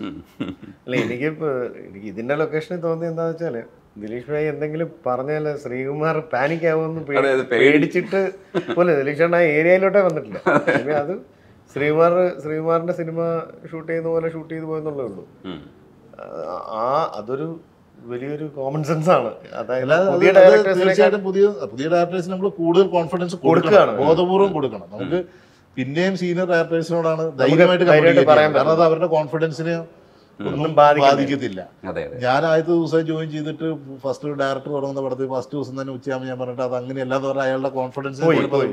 അല്ല എനിക്ക് ഇതിൻ്റെ ലൊക്കേഷനിൽ തോന്നിയത് എന്താണെന്ന് വെച്ചാൽ ദിലീഷ് ഭായി എന്തെങ്കിലും പറഞ്ഞാൽ ശ്രീകുമാർ പാനിക് ആവുമെന്ന് പേടിച്ചിട്ട് പോലെ ദിലീഷ് ആ ഏരിയയിലോട്ടേ വന്നിട്ടില്ല. അത് ശ്രീകുമാറിന്റെ സിനിമ ഷൂട്ട് ചെയ്യുന്ന പോലെ ഷൂട്ട് ചെയ്തു പോയെന്നുള്ളേ ഉള്ളൂ. അതൊരു വലിയൊരു കോമൺ സെൻസ് ആണ്. അതായത് തീർച്ചയായിട്ടും പുതിയ ഡയറക്ടേഴ്സിന് നമ്മൾ കൂടുതൽ കോൺഫിഡൻസ് കൊടുക്കണം, ബോധപൂർവ്വം കൊടുക്കണം. നമുക്ക് പിന്നെയും സീനിയർ ഡയറക്ടേഴ്സിനോടാണ് ധൈര്യമായിട്ട് പറയാൻ, കാരണം അത് അവരുടെ കോൺഫിഡൻസിനെ ഒന്നും ബാധിക്കത്തില്ല. ഞാൻ ആദ്യത്തെ ദിവസം ജോയിൻ ചെയ്തിട്ട് ഫസ്റ്റ് ഒരു ഡയറക്ടർ തുടങ്ങുന്ന പടത്തിൽ ഫസ്റ്റ് ദിവസം തന്നെ ഉച്ചയാകുമ്പോൾ ഞാൻ പറഞ്ഞിട്ട് അത് അങ്ങനെയല്ല എന്ന് പറഞ്ഞാൽ അയാളുടെ കോൺഫിഡൻസ്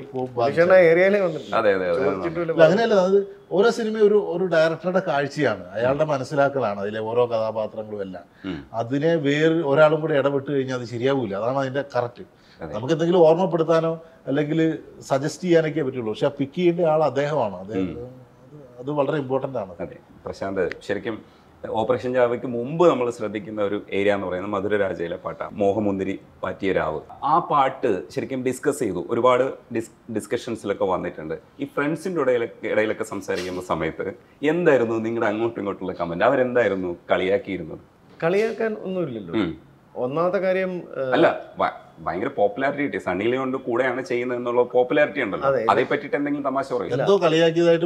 അങ്ങനെയല്ല. അത് ഓരോ സിനിമ ഒരു ഡയറക്ടറുടെ കാഴ്ചയാണ്, അയാളുടെ മനസ്സിലാക്കലാണ് അതിലെ ഓരോ കഥാപാത്രങ്ങളും എല്ലാം. അതിനെ വേറെ ഒരാളും കൂടെ ഇടപെട്ട് കഴിഞ്ഞാൽ അത് ശരിയാവില്ല. അതാണ് അതിന്റെ കറക്റ്റ്. നമുക്ക് എന്തെങ്കിലും ഓർമ്മപ്പെടുത്താനോ അല്ലെങ്കിൽ സജസ്റ്റ് ചെയ്യാനൊക്കെ പറ്റുള്ളൂ. പക്ഷെ പിക്ക് ചെയ്യേണ്ട ആൾ അദ്ദേഹമാണ്. അത് വളരെ ഇമ്പോർട്ടൻ്റ് ആണ്. അതെ പ്രശാന്ത്, ശരിക്കും ഓപ്പറേഷൻ ജാവയ്ക്ക് മുമ്പ് നമ്മൾ ശ്രദ്ധിക്കുന്ന ഒരു ഏരിയ എന്ന് പറയുന്നത് മധുരരാജയിലെ പാട്ടാണ്, മോഹമുന്തിരി പാറ്റിയ രാവ്. ആ പാട്ട് ശരിക്കും ഡിസ്കസ് ചെയ്തു, ഒരുപാട് ഡിസ്കഷൻസിലൊക്കെ വന്നിട്ടുണ്ട്. ഈ ഫ്രണ്ട്സിൻ്റെ ഇടയിലൊക്കെ സംസാരിക്കുന്ന സമയത്ത് എന്തായിരുന്നു നിങ്ങളുടെ അങ്ങോട്ടും ഇങ്ങോട്ടുള്ള കമന്റ്? അവരെന്തായിരുന്നു കളിയാക്കിയിരുന്നത്? കളിയാക്കാൻ ഒന്നുമില്ലല്ലോ. ഒന്നാമത്തെ കാര്യം അല്ല, ഭയങ്കര പോപ്പുലാരിറ്റി സണ്ണി ലിയോണ്ട് കൂടെയാണ് ചെയ്യുന്നത് എന്നുള്ള പോപ്പുലാരിറ്റി ഉണ്ടല്ലോ, അതേ പറ്റിട്ട് എന്തെങ്കിലും തമാശ പറയും? എന്തോ കളിയാക്കിയതായിട്ട്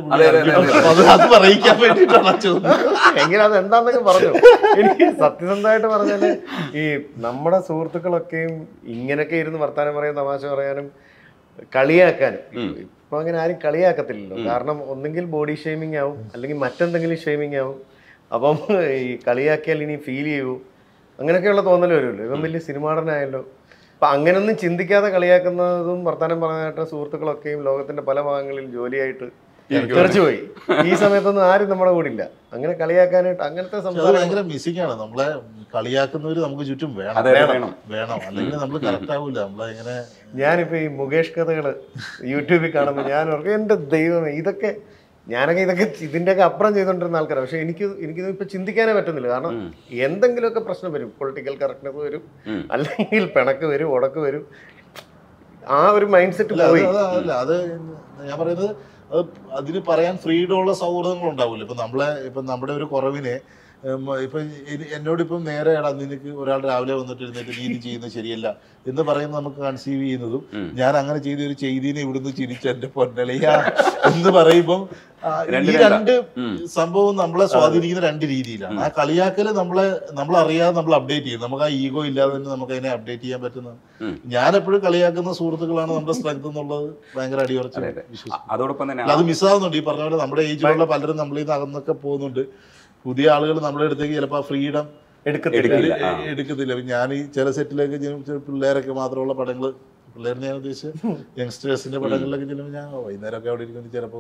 എങ്കിലും അത് എന്താന്നൊക്കെ പറഞ്ഞു. എനിക്ക് സത്യസന്ധമായിട്ട് പറഞ്ഞാല് ഈ നമ്മുടെ സുഹൃത്തുക്കളൊക്കെയും ഇങ്ങനെയൊക്കെ ഇരുന്ന് വർത്താനം പറയാൻ, തമാശ പറയാനും കളിയാക്കാനും ഇപ്പൊ അങ്ങനെ ആരും കളിയാക്കത്തില്ലല്ലോ. കാരണം ഒന്നെങ്കിൽ ബോഡി ഷെയ്മിങ് ആവും, അല്ലെങ്കിൽ മറ്റെന്തെങ്കിലും ഷെയ്മിങ് ആവും. അപ്പം ഈ കളിയാക്കിയാൽ ഇനി ഫീൽ ചെയ്യൂ, അങ്ങനെയൊക്കെയുള്ള തോന്നൽ വരുമല്ലോ. ഇവൻ വലിയ സിനിമാടനായല്ലോ. അപ്പം അങ്ങനെയൊന്നും ചിന്തിക്കാതെ കളിയാക്കുന്നതും വർത്തമാനം പറഞ്ഞായിട്ട് സുഹൃത്തുക്കളൊക്കെയും ലോകത്തിന്റെ പല ഭാഗങ്ങളിൽ ജോലിയായിട്ട് തെറിച്ചുപോയി. ഈ സമയത്തൊന്നും ആരും നമ്മുടെ കൂടെ ഇല്ല. അങ്ങനെ കളിയാക്കാനായിട്ട് അങ്ങനത്തെ ഭയങ്കര മിസ്സിംഗ് ആണ്. നമ്മളെ കളിയാക്കുന്നവര് നമുക്ക് ചുറ്റും വേണം, അല്ലെങ്കിൽ നമ്മൾ കറക്റ്റ് ആവില്ല. നമ്മളെങ്ങനെ ഞാനിപ്പോ ഈ മുകേഷ് കഥകള് യൂട്യൂബിൽ കാണുമ്പോൾ ഞാൻ ഓർക്കും, എന്റെ ദൈവമേ, ഇതൊക്കെ ഇതിൻ്റെയൊക്കെ അപ്പുറം ചെയ്തുകൊണ്ടിരുന്ന ആൾക്കാരാണ്. പക്ഷെ എനിക്കിത് ഇപ്പൊ ചിന്തിക്കാനേ പറ്റുന്നില്ല. കാരണം എന്തെങ്കിലുമൊക്കെ പ്രശ്നം വരും, പൊളിറ്റിക്കൽ കറക്റ്റ്നെസ് വരും, അല്ലെങ്കിൽ പിണക്ക് വരും, ഉടക്ക് വരും. ആ ഒരു മൈൻഡ് സെറ്റ് പോയി. അത് ഞാൻ പറയുന്നത്, അത് അതിന് പറയാൻ ഫ്രീഡം ഉള്ള സൗഹൃദങ്ങൾ ഉണ്ടാവില്ല. ഇപ്പം നമ്മുടെ ഒരു കുറവിനെ ഇപ്പം എന്നോടിപ്പം നേരെ നിനക്ക് ഒരാൾ രാവിലെ വന്നിട്ട് ഇരുന്നിട്ട് നീ ഇത് ചെയ്യുന്നത് ശരിയല്ല എന്ന് പറയുന്നത് നമുക്ക് കൺസീവ് ചെയ്യുന്നതും, ഞാൻ അങ്ങനെ ചെയ്ത ഒരു ചെയ്തിനെ ഇവിടുന്ന് ചിരിച്ച എന്റെ പൊന്നളിയ എന്ന് പറയുമ്പം ഈ രണ്ട് സംഭവം നമ്മളെ സ്വാധീനിക്കുന്ന രണ്ട് രീതിയിലാണ്. ആ കളിയാക്കല് നമ്മളറിയാതെ നമ്മൾ അപ്ഡേറ്റ് ചെയ്യും. നമുക്ക് ആ ഈഗോ ഇല്ലാതെ തന്നെ നമുക്ക് അതിനെ അപ്ഡേറ്റ് ചെയ്യാൻ പറ്റുന്ന, ഞാൻ എപ്പോഴും കളിയാക്കുന്ന സുഹൃത്തുക്കളാണ് നമ്മുടെ സ്ട്രെങ്ത് എന്നുള്ളത് ഭയങ്കര അടിയുറച്ച് വിശ്വസിക്കും. അതോടൊപ്പം തന്നെ അത് മിസ്സാവുന്നുണ്ട്. ഈ പറഞ്ഞ പോലെ നമ്മുടെ ഏജിലുള്ള പലരും നമ്മളിൽ നിന്ന് അകന്നൊക്കെ പോകുന്നുണ്ട്. പുതിയ ആളുകൾ നമ്മുടെ അടുത്തേക്ക് ചിലപ്പോൾ ആ ഫ്രീഡം എടുക്കത്തില്ല. ഞാൻ ഈ ചില സെറ്റിലൊക്കെ പിള്ളേരൊക്കെ മാത്രമുള്ള പടങ്ങൾ, പിള്ളേരെ ഞാൻ ഉദ്ദേശിച്ച യങ്സ്റ്റേഴ്സിന്റെ പടങ്ങളിലൊക്കെ ചെല്ലുമ്പോൾ ഞാൻ വൈകുന്നേരമൊക്കെ അവിടെ ഇരിക്കുന്നത് ചിലപ്പോൾ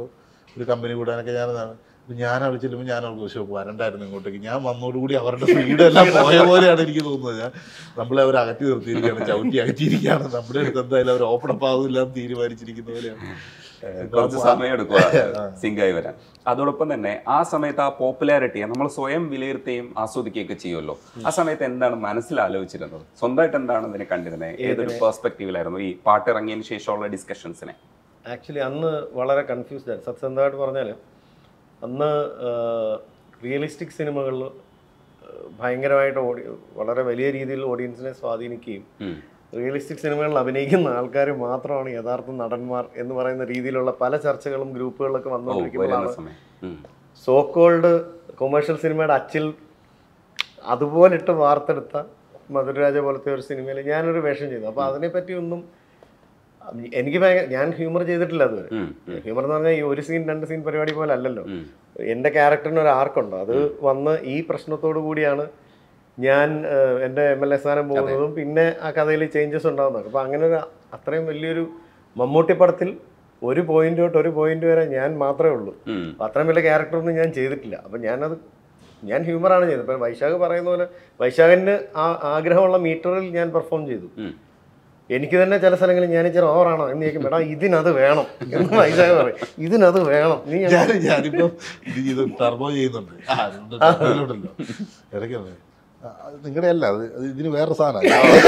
ഒരു കമ്പനി കൂടാനൊക്കെ ഞാൻ അവിടെ ചെല്ലുമ്പോൾ ഞാൻ അവർക്ക് പക്ഷേ വരണ്ടായിരുന്നു ഇങ്ങോട്ടേക്ക്. ഞാൻ വന്നോടുകൂടി അവരുടെ സ്പീഡ് എല്ലാം പോയ പോലെയാണ് എനിക്ക് തോന്നുന്നത്. നമ്മളെ അവർ അകറ്റി നിർത്തിയിരിക്കുകയാണ്, ചവിട്ടി അകറ്റിയിരിക്കുകയാണ്. നമ്മുടെ അടുത്ത് എന്തായാലും അവർ ഓപ്പൺ അപ്പ് ആവില്ല എന്ന് തീരുമാനിച്ചിരിക്കുന്ന പോലെയാണ്. കുറച്ച് സമയം എടുക്കുക സിങ്കായി വരാൻ. അതോടൊപ്പം തന്നെ ആ സമയത്ത് ആ പോപ്പുലാരിറ്റിയെ നമ്മൾ സ്വയം വിലയിരുത്തുകയും ആസ്വദിക്കുകയൊക്കെ ചെയ്യുമല്ലോ. ആ സമയത്ത് എന്താണ് മനസ്സിലാലോചിച്ചിരുന്നത്? സ്വന്തമായിട്ട് എന്താണ് ഇതിനെ കണ്ടിരുന്നത്? ഏതൊരു പെർസ്പെക്റ്റീവിലായിരുന്നു ഈ പാട്ട് ഇറങ്ങിയതിന് ശേഷമുള്ള ഡിസ്കഷൻസിനെ? ആക്ച്വലി അന്ന് വളരെ കൺഫ്യൂസ്ഡ് ആയിരുന്നു. സത്യസന്ധമായിട്ട് പറഞ്ഞാൽ അന്ന് റിയലിസ്റ്റിക് സിനിമകളിൽ ഭയങ്കരമായിട്ട് വളരെ വലിയ രീതിയിൽ ഓഡിയൻസിനെ സ്വാധീനിക്കുകയും റിയലിസ്റ്റിക് സിനിമകളിൽ അഭിനയിക്കുന്ന ആൾക്കാർ മാത്രമാണ് യഥാർത്ഥ നടന്മാർ എന്ന് പറയുന്ന രീതിയിലുള്ള പല ചർച്ചകളും ഗ്രൂപ്പുകളിലൊക്കെ വന്നുകൊണ്ടിരിക്കുന്നതാണ് സോ കോൾഡ് കൊമേഴ്ഷ്യൽ സിനിമയുടെ അച്ചിൽ അതുപോലെ ഇട്ട് വാർത്തെടുത്ത മധുരരാജ പോലത്തെ ഒരു സിനിമയിൽ ഞാനൊരു വേഷം ചെയ്തു. അപ്പോൾ അതിനെപ്പറ്റി ഒന്നും എനിക്ക് ഞാൻ ഹ്യൂമർ ചെയ്തിട്ടില്ല അതുവരെ. ഹ്യൂമർ എന്ന് പറഞ്ഞാൽ ഈ ഒരു സീൻ 2 സീൻ പരിപാടി പോലെ അല്ലല്ലോ. എൻ്റെ ക്യാരക്ടറിന് ഒരു ആർക്കുണ്ട്. അത് വന്ന് ഈ പ്രശ്നത്തോടു കൂടിയാണ് ഞാൻ എൻ്റെ MLA സ്ഥാനം പോകുന്നതും പിന്നെ ആ കഥയിൽ ചേഞ്ചസ് ഉണ്ടാകുന്നത്. അപ്പോൾ അങ്ങനെ ഒരു അത്രയും വലിയൊരു മമ്മൂട്ടി പടത്തിൽ ഒരു പോയിന്റ് തൊട്ട് ഒരു പോയിന്റ് വരെ ഞാൻ മാത്രമേ ഉള്ളൂ. അപ്പോൾ അത്രയും വലിയ ക്യാരക്ടറൊന്നും ഞാൻ ചെയ്തിട്ടില്ല. അപ്പം ഞാൻ ഹ്യൂമറാണ് ചെയ്തത്. ഇപ്പം വൈശാഖ് പറയുന്ന പോലെ വൈശാഖിന് ആ ആഗ്രഹമുള്ള മീറ്ററിൽ ഞാൻ പെർഫോം ചെയ്തു. എനിക്ക് തന്നെ ചില സ്ഥലങ്ങളിൽ ഞാൻ ഇച്ചിരി ഓവറാണോ എന്ന് ചോദിക്കും. എടാ ഇതിനത് വേണം എന്ന് വൈശാഖ് പറയും. ഇതിനത് വേണം. ഞാനിപ്പം ഇത് ടർബോ ചെയ്യുന്നുണ്ട് ഇടയ്ക്കല്ലേ നിങ്ങളുടെ അല്ല അത് ഇതിന് വേറെ സാധനം.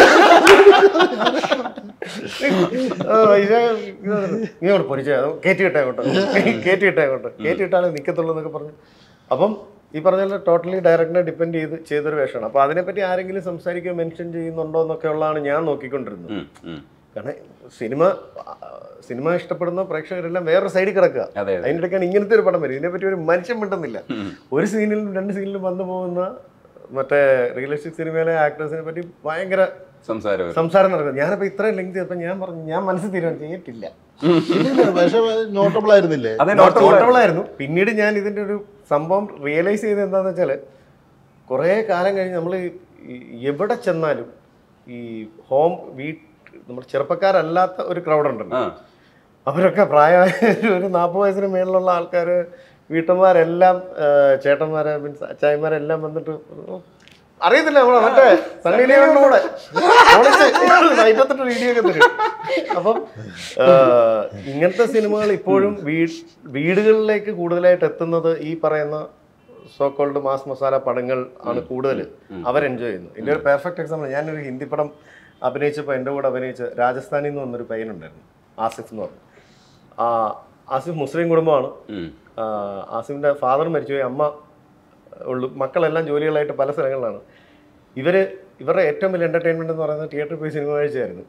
ഇങ്ങോട്ട് പൊരിച്ചോ കയറ്റിയിട്ടേ കയറ്റിയിട്ടാലേ നിൽക്കത്തുള്ളൂ എന്നൊക്കെ പറഞ്ഞു. അപ്പം ഈ പറഞ്ഞ ടോട്ടലി ഡയറക്ടറിനെ ഡിപ്പെൻഡ് ചെയ്തൊരു വേഷമാണ്. അപ്പോൾ അതിനെപ്പറ്റി ആരെങ്കിലും സംസാരിക്കുകയോ മെൻഷൻ ചെയ്യുന്നുണ്ടോ എന്നൊക്കെ ഉള്ളതാണ് ഞാൻ നോക്കിക്കൊണ്ടിരുന്നത്. കാരണം സിനിമ ഇഷ്ടപ്പെടുന്ന പ്രേക്ഷകരെല്ലാം വേറൊരു സൈഡിൽ കിടക്കുക. അതിൻ്റെ ഇടയ്ക്കാണ് ഇങ്ങനത്തെ ഒരു പടം വരും. ഇതിനെപ്പറ്റി ഒരു മനുഷ്യൻ മിണ്ടുന്നില്ല. ഒരു സീനിലും 2 സീനിലും വന്നു പോകുന്ന മറ്റേ റിയലിസ്റ്റിക് സിനിമയിലെ ആക്ടേഴ്സിനെ പറ്റി ഭയങ്കര സംസാരം നടക്കുന്നത്. ഞാനപ്പോൾ ഇത്രയും ലെങ്ത് ചെയ്തപ്പോൾ ഞാൻ പറഞ്ഞു ഞാൻ മനസ്സിൽ തീരുമാനം ചെയ്തിട്ടില്ല. നോട്ടബിൾ ആയിരുന്നില്ലേ? നോട്ടബിൾ ആയിരുന്നു. പിന്നീട് ഞാൻ ഇതിൻ്റെ ഒരു സംഭവം റിയലൈസ് ചെയ്ത് എന്താണെന്ന് വെച്ചാൽ കുറേ കാലം കഴിഞ്ഞ് നമ്മൾ എവിടെ ചെന്നാലും ഈ നമ്മുടെ ചെറുപ്പക്കാരല്ലാത്ത ഒരു ക്രൗഡ് ഉണ്ടല്ലോ. അവരൊക്കെ പ്രായമായ ഒരു 40 വയസ്സിന് മേളിലുള്ള ആൾക്കാർ, വീട്ടന്മാരെല്ലാം, ചേട്ടന്മാരെ മീൻസ് അച്ചായന്മാരെല്ലാം വന്നിട്ട് അറിയത്തില്ല നമ്മളെ മറ്റേ സണ്ണിലൂടെ വൈറ്റത്തിട്ട് വീഡിയോ ഒക്കെ തരും. അപ്പം ഇങ്ങനത്തെ സിനിമകൾ ഇപ്പോഴും വീടുകളിലേക്ക് കൂടുതലായിട്ട് എത്തുന്നത് ഈ പറയുന്ന സോ കോൾഡ് മാസ് മസാല പടങ്ങൾ ആണ് കൂടുതൽ അവർ എൻജോയ് ചെയ്യുന്നത്. ഇതിൻ്റെ ഒരു പെർഫെക്റ്റ് എക്സാമ്പിൾ, ഞാനൊരു ഹിന്ദി പടം അഭിനയിച്ചപ്പോൾ എൻ്റെ കൂടെ അഭിനയിച്ച രാജസ്ഥാനിൽ നിന്ന് വന്നൊരു പയ്യനുണ്ടായിരുന്നു, ആസിഫ് എന്ന് പറഞ്ഞു. ആസിഫ് മുസ്ലിം കുടുംബമാണ്. ആസിഫിൻ്റെ ഫാദർ മരിച്ചുപോയി, അമ്മ ഉള്ളു, മക്കളെല്ലാം ജോലികളായിട്ട് പല സ്ഥലങ്ങളിലാണ്. ഇവരുടെ ഏറ്റവും വലിയ എൻ്റർടൈൻമെൻറ്റ് എന്ന് പറയുന്നത് തിയേറ്ററിൽ പോയി സിനിമ കാഴ്ചയായിരുന്നു.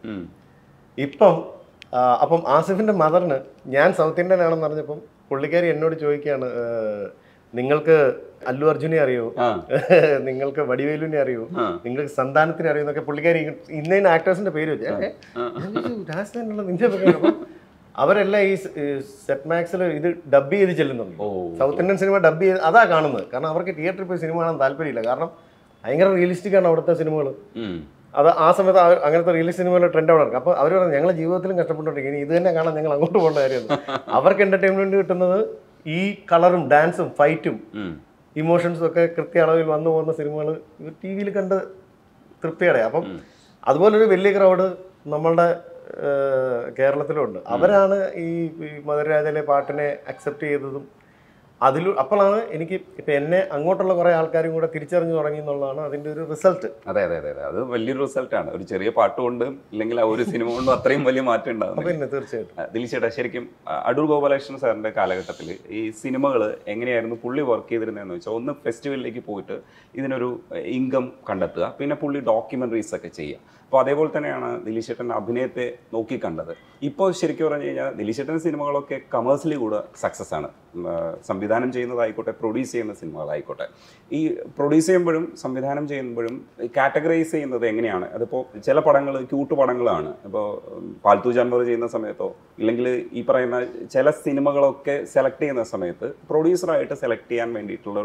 അപ്പം ആസിഫിൻ്റെ മദറിന് ഞാൻ സൗത്ത് ഇന്ത്യൻ ആണെന്ന് പറഞ്ഞപ്പം പുള്ളിക്കാരി എന്നോട് ചോദിക്കുകയാണ്, നിങ്ങൾക്ക് അല്ലു അർജുനെ അറിയോ, നിങ്ങൾക്ക് വടിവേലുവിനെ അറിയോ, നിങ്ങൾക്ക് സന്താനത്തിനെ അറിയോ എന്നൊക്കെ പുള്ളിക്കാരി ഇന്ന ആക്ടേഴ്സിന്റെ പേര് വെച്ചേ രാജസ്ഥാനിലുള്ള നിന്റെ പേര്. അപ്പം അവരെല്ലാം ഈ സെറ്റ് മാക്സിൽ ഇത് ഡബ് ചെയ്ത് ചെല്ലുന്നുണ്ട്. സൗത്ത് ഇന്ത്യൻ സിനിമ ഡബ് ചെയ്ത് അതാ കാണുന്നത്. കാരണം അവർക്ക് തിയേറ്ററിൽ പോയി സിനിമ കാണാൻ താല്പര്യമില്ല. കാരണം ഭയങ്കര റിയലിസ്റ്റിക് ആണ് അവിടുത്തെ സിനിമകൾ. അത് ആ സമയത്ത് അങ്ങനത്തെ റിയലിസ്റ്റിക് സിനിമകളുടെ ട്രെൻഡ് അവിടെ നടക്കും. അപ്പോൾ അവർ പറഞ്ഞു ഞങ്ങളുടെ ജീവിതത്തിലും കഷ്ടപ്പെട്ടുകൊണ്ടിരിക്കും, ഇത് തന്നെ കാണാൻ ഞങ്ങൾ അങ്ങോട്ട് പോകേണ്ട കാര്യമാണ്. അവർക്ക് എന്റർടൈൻമെന്റ് കിട്ടുന്നത് ഈ കളറും ഡാൻസും ഫൈറ്റും ഇമോഷൻസും ഒക്കെ കൃത്യ അളവിൽ വന്നു പോകുന്ന സിനിമകൾ ടി വിയിൽ കണ്ട് തൃപ്തിയടെ. അപ്പം അതുപോലൊരു വലിയ ക്രൗഡ് നമ്മളുടെ കേരളത്തിലുണ്ട്. അവരാണ് ഈ മധുരരാജയിലെ പാട്ടിനെ അക്സെപ്റ്റ് ചെയ്തതും അപ്പോഴാണ് എനിക്ക് ഇപ്പം എന്നെ അങ്ങോട്ടുള്ള കുറേ ആൾക്കാരും കൂടെ തിരിച്ചറിഞ്ഞു തുടങ്ങി എന്നുള്ളതാണ് അതിൻ്റെ ഒരു റിസൾട്ട്. അതെ, അത് വലിയൊരു റിസൾട്ടാണ്. ഒരു ചെറിയ പാട്ട് കൊണ്ട് ഇല്ലെങ്കിൽ ആ ഒരു സിനിമ കൊണ്ടും അത്രയും വലിയ മാറ്റം ഉണ്ടാകും. പിന്നെ തീർച്ചയായിട്ടും ദിലീഷ് ചേട്ടാ, ശരിക്കും അടൂർ ഗോപാലകൃഷ്ണൻ സാറിൻ്റെ കാലഘട്ടത്തിൽ ഈ സിനിമകൾ എങ്ങനെയായിരുന്നു പുള്ളി വർക്ക് ചെയ്തിരുന്നതെന്ന് വെച്ചാൽ, ഒന്ന് ഫെസ്റ്റിവലിലേക്ക് പോയിട്ട് ഇതിനൊരു ഇൻകം കണ്ടെത്തുക, പിന്നെ പുള്ളി ഡോക്യുമെൻ്ററീസ് ഒക്കെ ചെയ്യുക. അപ്പോൾ അതേപോലെ തന്നെയാണ് ദിലീഷ് ചേട്ടൻ്റെ അഭിനയത്തെ നോക്കിക്കണ്ടത്. ഇപ്പോൾ ശരിക്കും പറഞ്ഞു കഴിഞ്ഞാൽ ദിലീഷ് ചേട്ടൻ്റെ സിനിമകളൊക്കെ കമേഴ്സ്യലി കൂടെ സക്സസ് ആണ്. സംവിധാനം ചെയ്യുന്നതായിക്കോട്ടെ, പ്രൊഡ്യൂസ് ചെയ്യുന്ന സിനിമകളായിക്കോട്ടെ, ഈ പ്രൊഡ്യൂസ് ചെയ്യുമ്പോഴും സംവിധാനം ചെയ്യുമ്പോഴും കാറ്റഗറൈസ് ചെയ്യുന്നത് എങ്ങനെയാണ്? അതിപ്പോൾ ചില പടങ്ങൾ ക്യൂട്ട് പടങ്ങളാണ്. ഇപ്പോൾ പാൽത്തു ജാൻവർ ചെയ്യുന്ന സമയത്തോ ഇല്ലെങ്കിൽ ഈ പറയുന്ന ചില സിനിമകളൊക്കെ സെലക്ട് ചെയ്യുന്ന സമയത്ത് പ്രൊഡ്യൂസറായിട്ട് സെലക്ട് ചെയ്യാൻ വേണ്ടിയിട്ടുള്ളൊരു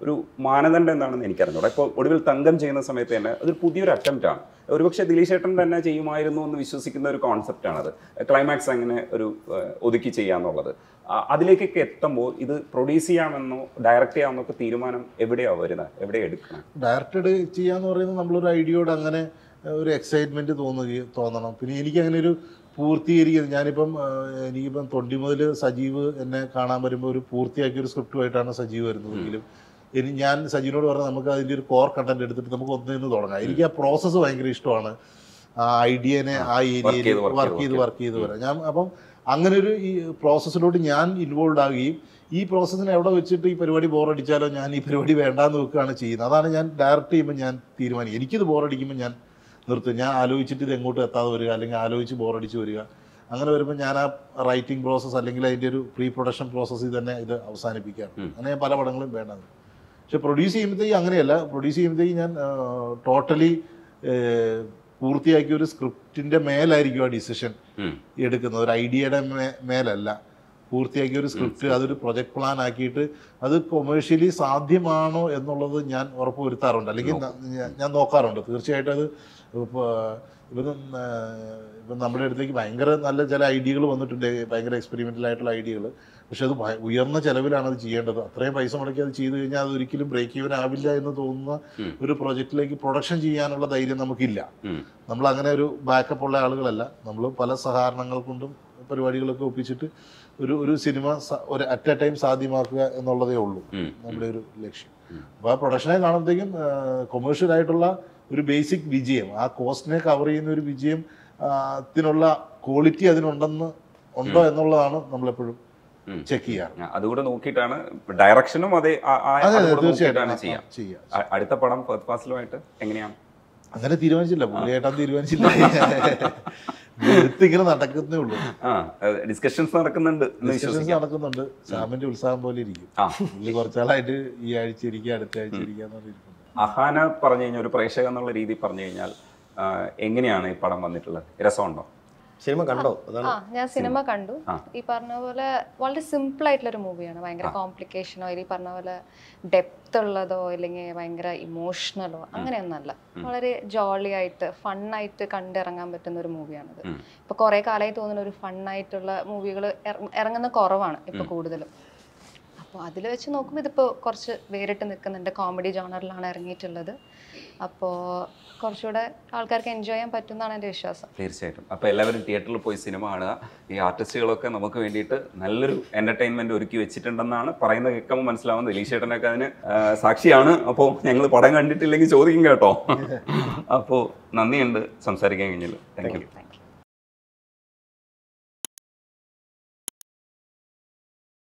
ഒരു മാനദണ്ഡം എന്താണെന്ന് എനിക്കറിഞ്ഞൂടാ. ഇപ്പോൾ ഒടുവിൽ തങ്കം ചെയ്യുന്ന സമയത്ത് തന്നെ അതൊരു പുതിയൊരു അറ്റംപ്റ്റ് ആണ്. ഒരുപക്ഷെ ദിലീഷ് ഏട്ടൻ തന്നെ ചെയ്യുമായിരുന്നു എന്ന് വിശ്വസിക്കുന്ന ഒരു കോൺസെപ്റ്റാണത്. ക്ലൈമാക്സ് അങ്ങനെ ഒരു ഒതുക്കി ചെയ്യാന്നുള്ളത്. അതിലേക്കൊക്കെ എത്തുമ്പോൾ ഇത് പ്രൊഡ്യൂസ് ചെയ്യാമെന്നോ ഡയറക്റ്റ് ചെയ്യാമെന്നൊക്കെ തീരുമാനം എവിടെയാണ് വരുന്നത്, എവിടെ എടുക്കണം? ഡയറക്റ്റഡ് ചെയ്യാന്ന് പറയുന്നത് നമ്മളൊരു ഐഡിയയോട് അങ്ങനെ ഒരു എക്സൈറ്റ്മെന്റ് തോന്നണം. പിന്നെ എനിക്കങ്ങനെ ഒരു പൂർത്തീകരിക്കുന്നത്, എനിക്കിപ്പം തൊണ്ടി മുതൽ സജീവ് എന്നെ കാണാൻ വരുമ്പോൾ ഒരു പൂർത്തിയാക്കിയ ഒരു സ്ക്രിപ്റ്റുമായിട്ടാണ് സജീവ് വരുന്നതെങ്കിലും ഞാൻ സജീവിനോട് പറഞ്ഞാൽ നമുക്ക് അതിൻ്റെ ഒരു കോർ കണ്ടന്റ് എടുത്തിട്ട് നമുക്ക് ഒന്നിന്ന് തുടങ്ങാം. എനിക്ക് ആ പ്രോസസ്സ് ഭയങ്കര ഇഷ്ടമാണ്. ആ ഐഡിയനെ ആ ഏരിയയിൽ വർക്ക് ചെയ്ത് വരാം ഞാൻ. അപ്പം അങ്ങനെ ഒരു ഈ പ്രോസസ്സിലോട്ട് ഞാൻ ഇൻവോൾവ് ആകുകയും ഈ പ്രോസസ്സിനെ എവിടെ വെച്ചിട്ട് ഈ പരിപാടി ബോറടിച്ചാലോ ഞാൻ ഈ പരിപാടി വേണ്ടാന്ന് വെക്കുകയാണ് ചെയ്യുന്നത്. അതാണ് ഞാൻ ഡയറക്റ്റ് ചെയ്യുമ്പോൾ ഞാൻ തീരുമാനിക്കും. എനിക്കിത് ബോറടിക്കുമ്പോൾ ഞാൻ നിർത്തും. ഞാൻ ആലോചിച്ചിട്ട് ഇത് എങ്ങോട്ട് എത്താതെ വരിക, അല്ലെങ്കിൽ ആലോചിച്ച് ബോറടിച്ച് വരിക. അങ്ങനെ വരുമ്പോൾ ഞാൻ ആ റൈറ്റിംഗ് പ്രോസസ്സ് അല്ലെങ്കിൽ അതിൻ്റെ ഒരു പ്രീ പ്രൊഡക്ഷൻ പ്രോസസ്സിൽ തന്നെ ഇത് അവസാനിപ്പിക്കുകയാണ്. അങ്ങനെ ഞാൻ പല പടങ്ങളും വേണ്ടത്. പക്ഷെ പ്രൊഡ്യൂസ് ചെയ്യുമ്പോഴത്തേക്ക് അങ്ങനെയല്ല. പ്രൊഡ്യൂസ് ചെയ്യുമ്പോഴത്തേക്ക് ഞാൻ ടോട്ടലി പൂർത്തിയാക്കിയ ഒരു സ്ക്രിപ്റ്റിൻ്റെ മേലായിരിക്കും ആ ഡിസിഷൻ എടുക്കുന്നത്. ഒരു ഐഡിയയുടെ മേലല്ല. പൂർത്തിയാക്കിയ ഒരു സ്ക്രിപ്റ്റ് അതൊരു പ്രൊജക്ട് പ്ലാൻ ആക്കിയിട്ട് അത് കൊമേഴ്ഷ്യലി സാധ്യമാണോ എന്നുള്ളത് ഞാൻ ഉറപ്പ് വരുത്താറുണ്ട്, അല്ലെങ്കിൽ ഞാൻ നോക്കാറുണ്ട്. തീർച്ചയായിട്ടും അത് ഇപ്പം നമ്മുടെ അടുത്തേക്ക് ഭയങ്കര നല്ല ചില ഐഡിയകൾ വന്നിട്ടുണ്ട്, ഭയങ്കര എക്സ്പെരിമെൻ്റൽ ആയിട്ടുള്ള ഐഡിയകൾ. പക്ഷെ അത് ഉയർന്ന ചെലവിലാണ് അത് ചെയ്യേണ്ടത്. അത്രയും പൈസ മുടക്കി അത് ചെയ്ത് കഴിഞ്ഞാൽ അത് ഒരിക്കലും ബ്രേക്ക് ഈവൻ ആവില്ല എന്ന് തോന്നുന്ന ഒരു പ്രൊജക്റ്റിലേക്ക് പ്രൊഡക്ഷൻ ചെയ്യാനുള്ള ധൈര്യം നമുക്കില്ല. നമ്മൾ അങ്ങനെ ഒരു ബാക്കപ്പ് ഉള്ള ആളുകളല്ല. നമ്മൾ പല സഹകരണങ്ങൾ കൊണ്ടും പരിപാടികളൊക്കെ ഒപ്പിച്ചിട്ട് ഒരു സിനിമ ഒരു അറ്റ് എ ടൈം സാധ്യമാക്കുക എന്നുള്ളതേ ഉള്ളൂ നമ്മുടെ ഒരു ലക്ഷ്യം. അപ്പോൾ ആ പ്രൊഡക്ഷനെ കാണുമ്പോഴത്തേക്കും കൊമേഴ്ഷ്യൽ ആയിട്ടുള്ള ഒരു ബേസിക് വിജയം, ആ കോസ്റ്റിനെ കവർ ചെയ്യുന്ന ഒരു വിജയം ത്തിനുള്ള ക്വാളിറ്റി ഉണ്ടോ എന്നുള്ളതാണ് നമ്മളെപ്പോഴും ചെക്ക് ചെയ്യാറ്. അതുകൂടെ നോക്കിയിട്ടാണ് ഡയറക്ഷനും അതേ തീർച്ചയായിട്ടും ചെയ്യാം. അടുത്ത പടം ഫസ്റ്റ് ക്ലാസ്സിലുമായിട്ട് എങ്ങനെയാണ്? അങ്ങനെ തീരുമാനിച്ചില്ല, പുള്ളിയായിട്ടാണ് തീരുമാനിച്ചില്ല. ഇങ്ങനെ നടക്കുന്നേ ഉള്ളൂ. ഡിസ്കഷൻസ് നടക്കുന്നുണ്ട്. സാമിന്റെ ഉത്സാഹം പോലെ ഇരിക്കും. പുള്ളി കുറച്ചാളായിട്ട് ഈ ആഴ്ച ഇരിക്കുക, അടുത്ത ആഴ്ച ഇരിക്കുക. അഹാന പറഞ്ഞു കഴിഞ്ഞാൽ, ഒരു പ്രേക്ഷക എന്നുള്ള രീതി പറഞ്ഞു കഴിഞ്ഞാൽ എങ്ങനെയാണ് ഈ പടം വന്നിട്ടുള്ളത്? രസമുണ്ടോ? സിനിമ കണ്ടോ? ഞാൻ സിനിമ കണ്ടു. ഈ പറഞ്ഞ പോലെ വളരെ സിമ്പിൾ ആയിട്ടുള്ളൊരു മൂവിയാണ്. ഭയങ്കര കോംപ്ലിക്കേഷനോ ഈ പറഞ്ഞ പോലെ ഡെപ്ത് ഉള്ളതോ അല്ലെങ്കിൽ ഭയങ്കര ഇമോഷണലോ അങ്ങനെയൊന്നല്ല. വളരെ ജോളി ആയിട്ട് ഫണ്ണായിട്ട് കണ്ടിറങ്ങാൻ പറ്റുന്ന ഒരു മൂവിയാണിത്. ഇപ്പൊ കുറെ കാലമായി തോന്നുന്ന ഒരു ഫണ്ണായിട്ടുള്ള മൂവികൾ ഇറങ്ങുന്ന കുറവാണ് ഇപ്പൊ കൂടുതലും. അപ്പോൾ അതിൽ വെച്ച് നോക്കുമ്പോൾ ഇതിപ്പോൾ കുറച്ച് വേറിട്ട് നിൽക്കുന്നുണ്ട്. കോമഡി ജോണറിലാണ് ഇറങ്ങിയിട്ടുള്ളത്. അപ്പോൾ കുറച്ചുകൂടെ ആൾക്കാർക്ക് എൻജോയ് ചെയ്യാൻ പറ്റുമെന്നാണ് എൻ്റെ വിശ്വാസം. തീർച്ചയായിട്ടും. അപ്പോൾ എല്ലാവരും തിയേറ്ററിൽ പോയി സിനിമ കാണുക. ഈ ആർട്ടിസ്റ്റുകളൊക്കെ നമുക്ക് വേണ്ടിയിട്ട് നല്ലൊരു എൻ്റർടൈൻമെൻറ്റ് ഒരുക്കി വെച്ചിട്ടുണ്ടെന്നാണ് പറയുന്നത്. കേൾക്കുമ്പോൾ മനസ്സിലാവുന്നത്. ദിലീഷ് ചേട്ടനൊക്കെ അതിന് സാക്ഷിയാണ്. അപ്പോൾ ഞങ്ങൾ പടം കണ്ടിട്ടില്ലെങ്കിൽ ചോദിക്കും കേട്ടോ. അപ്പോൾ നന്ദിയുണ്ട് സംസാരിക്കാൻ കഴിഞ്ഞല്ലോ. Thank U.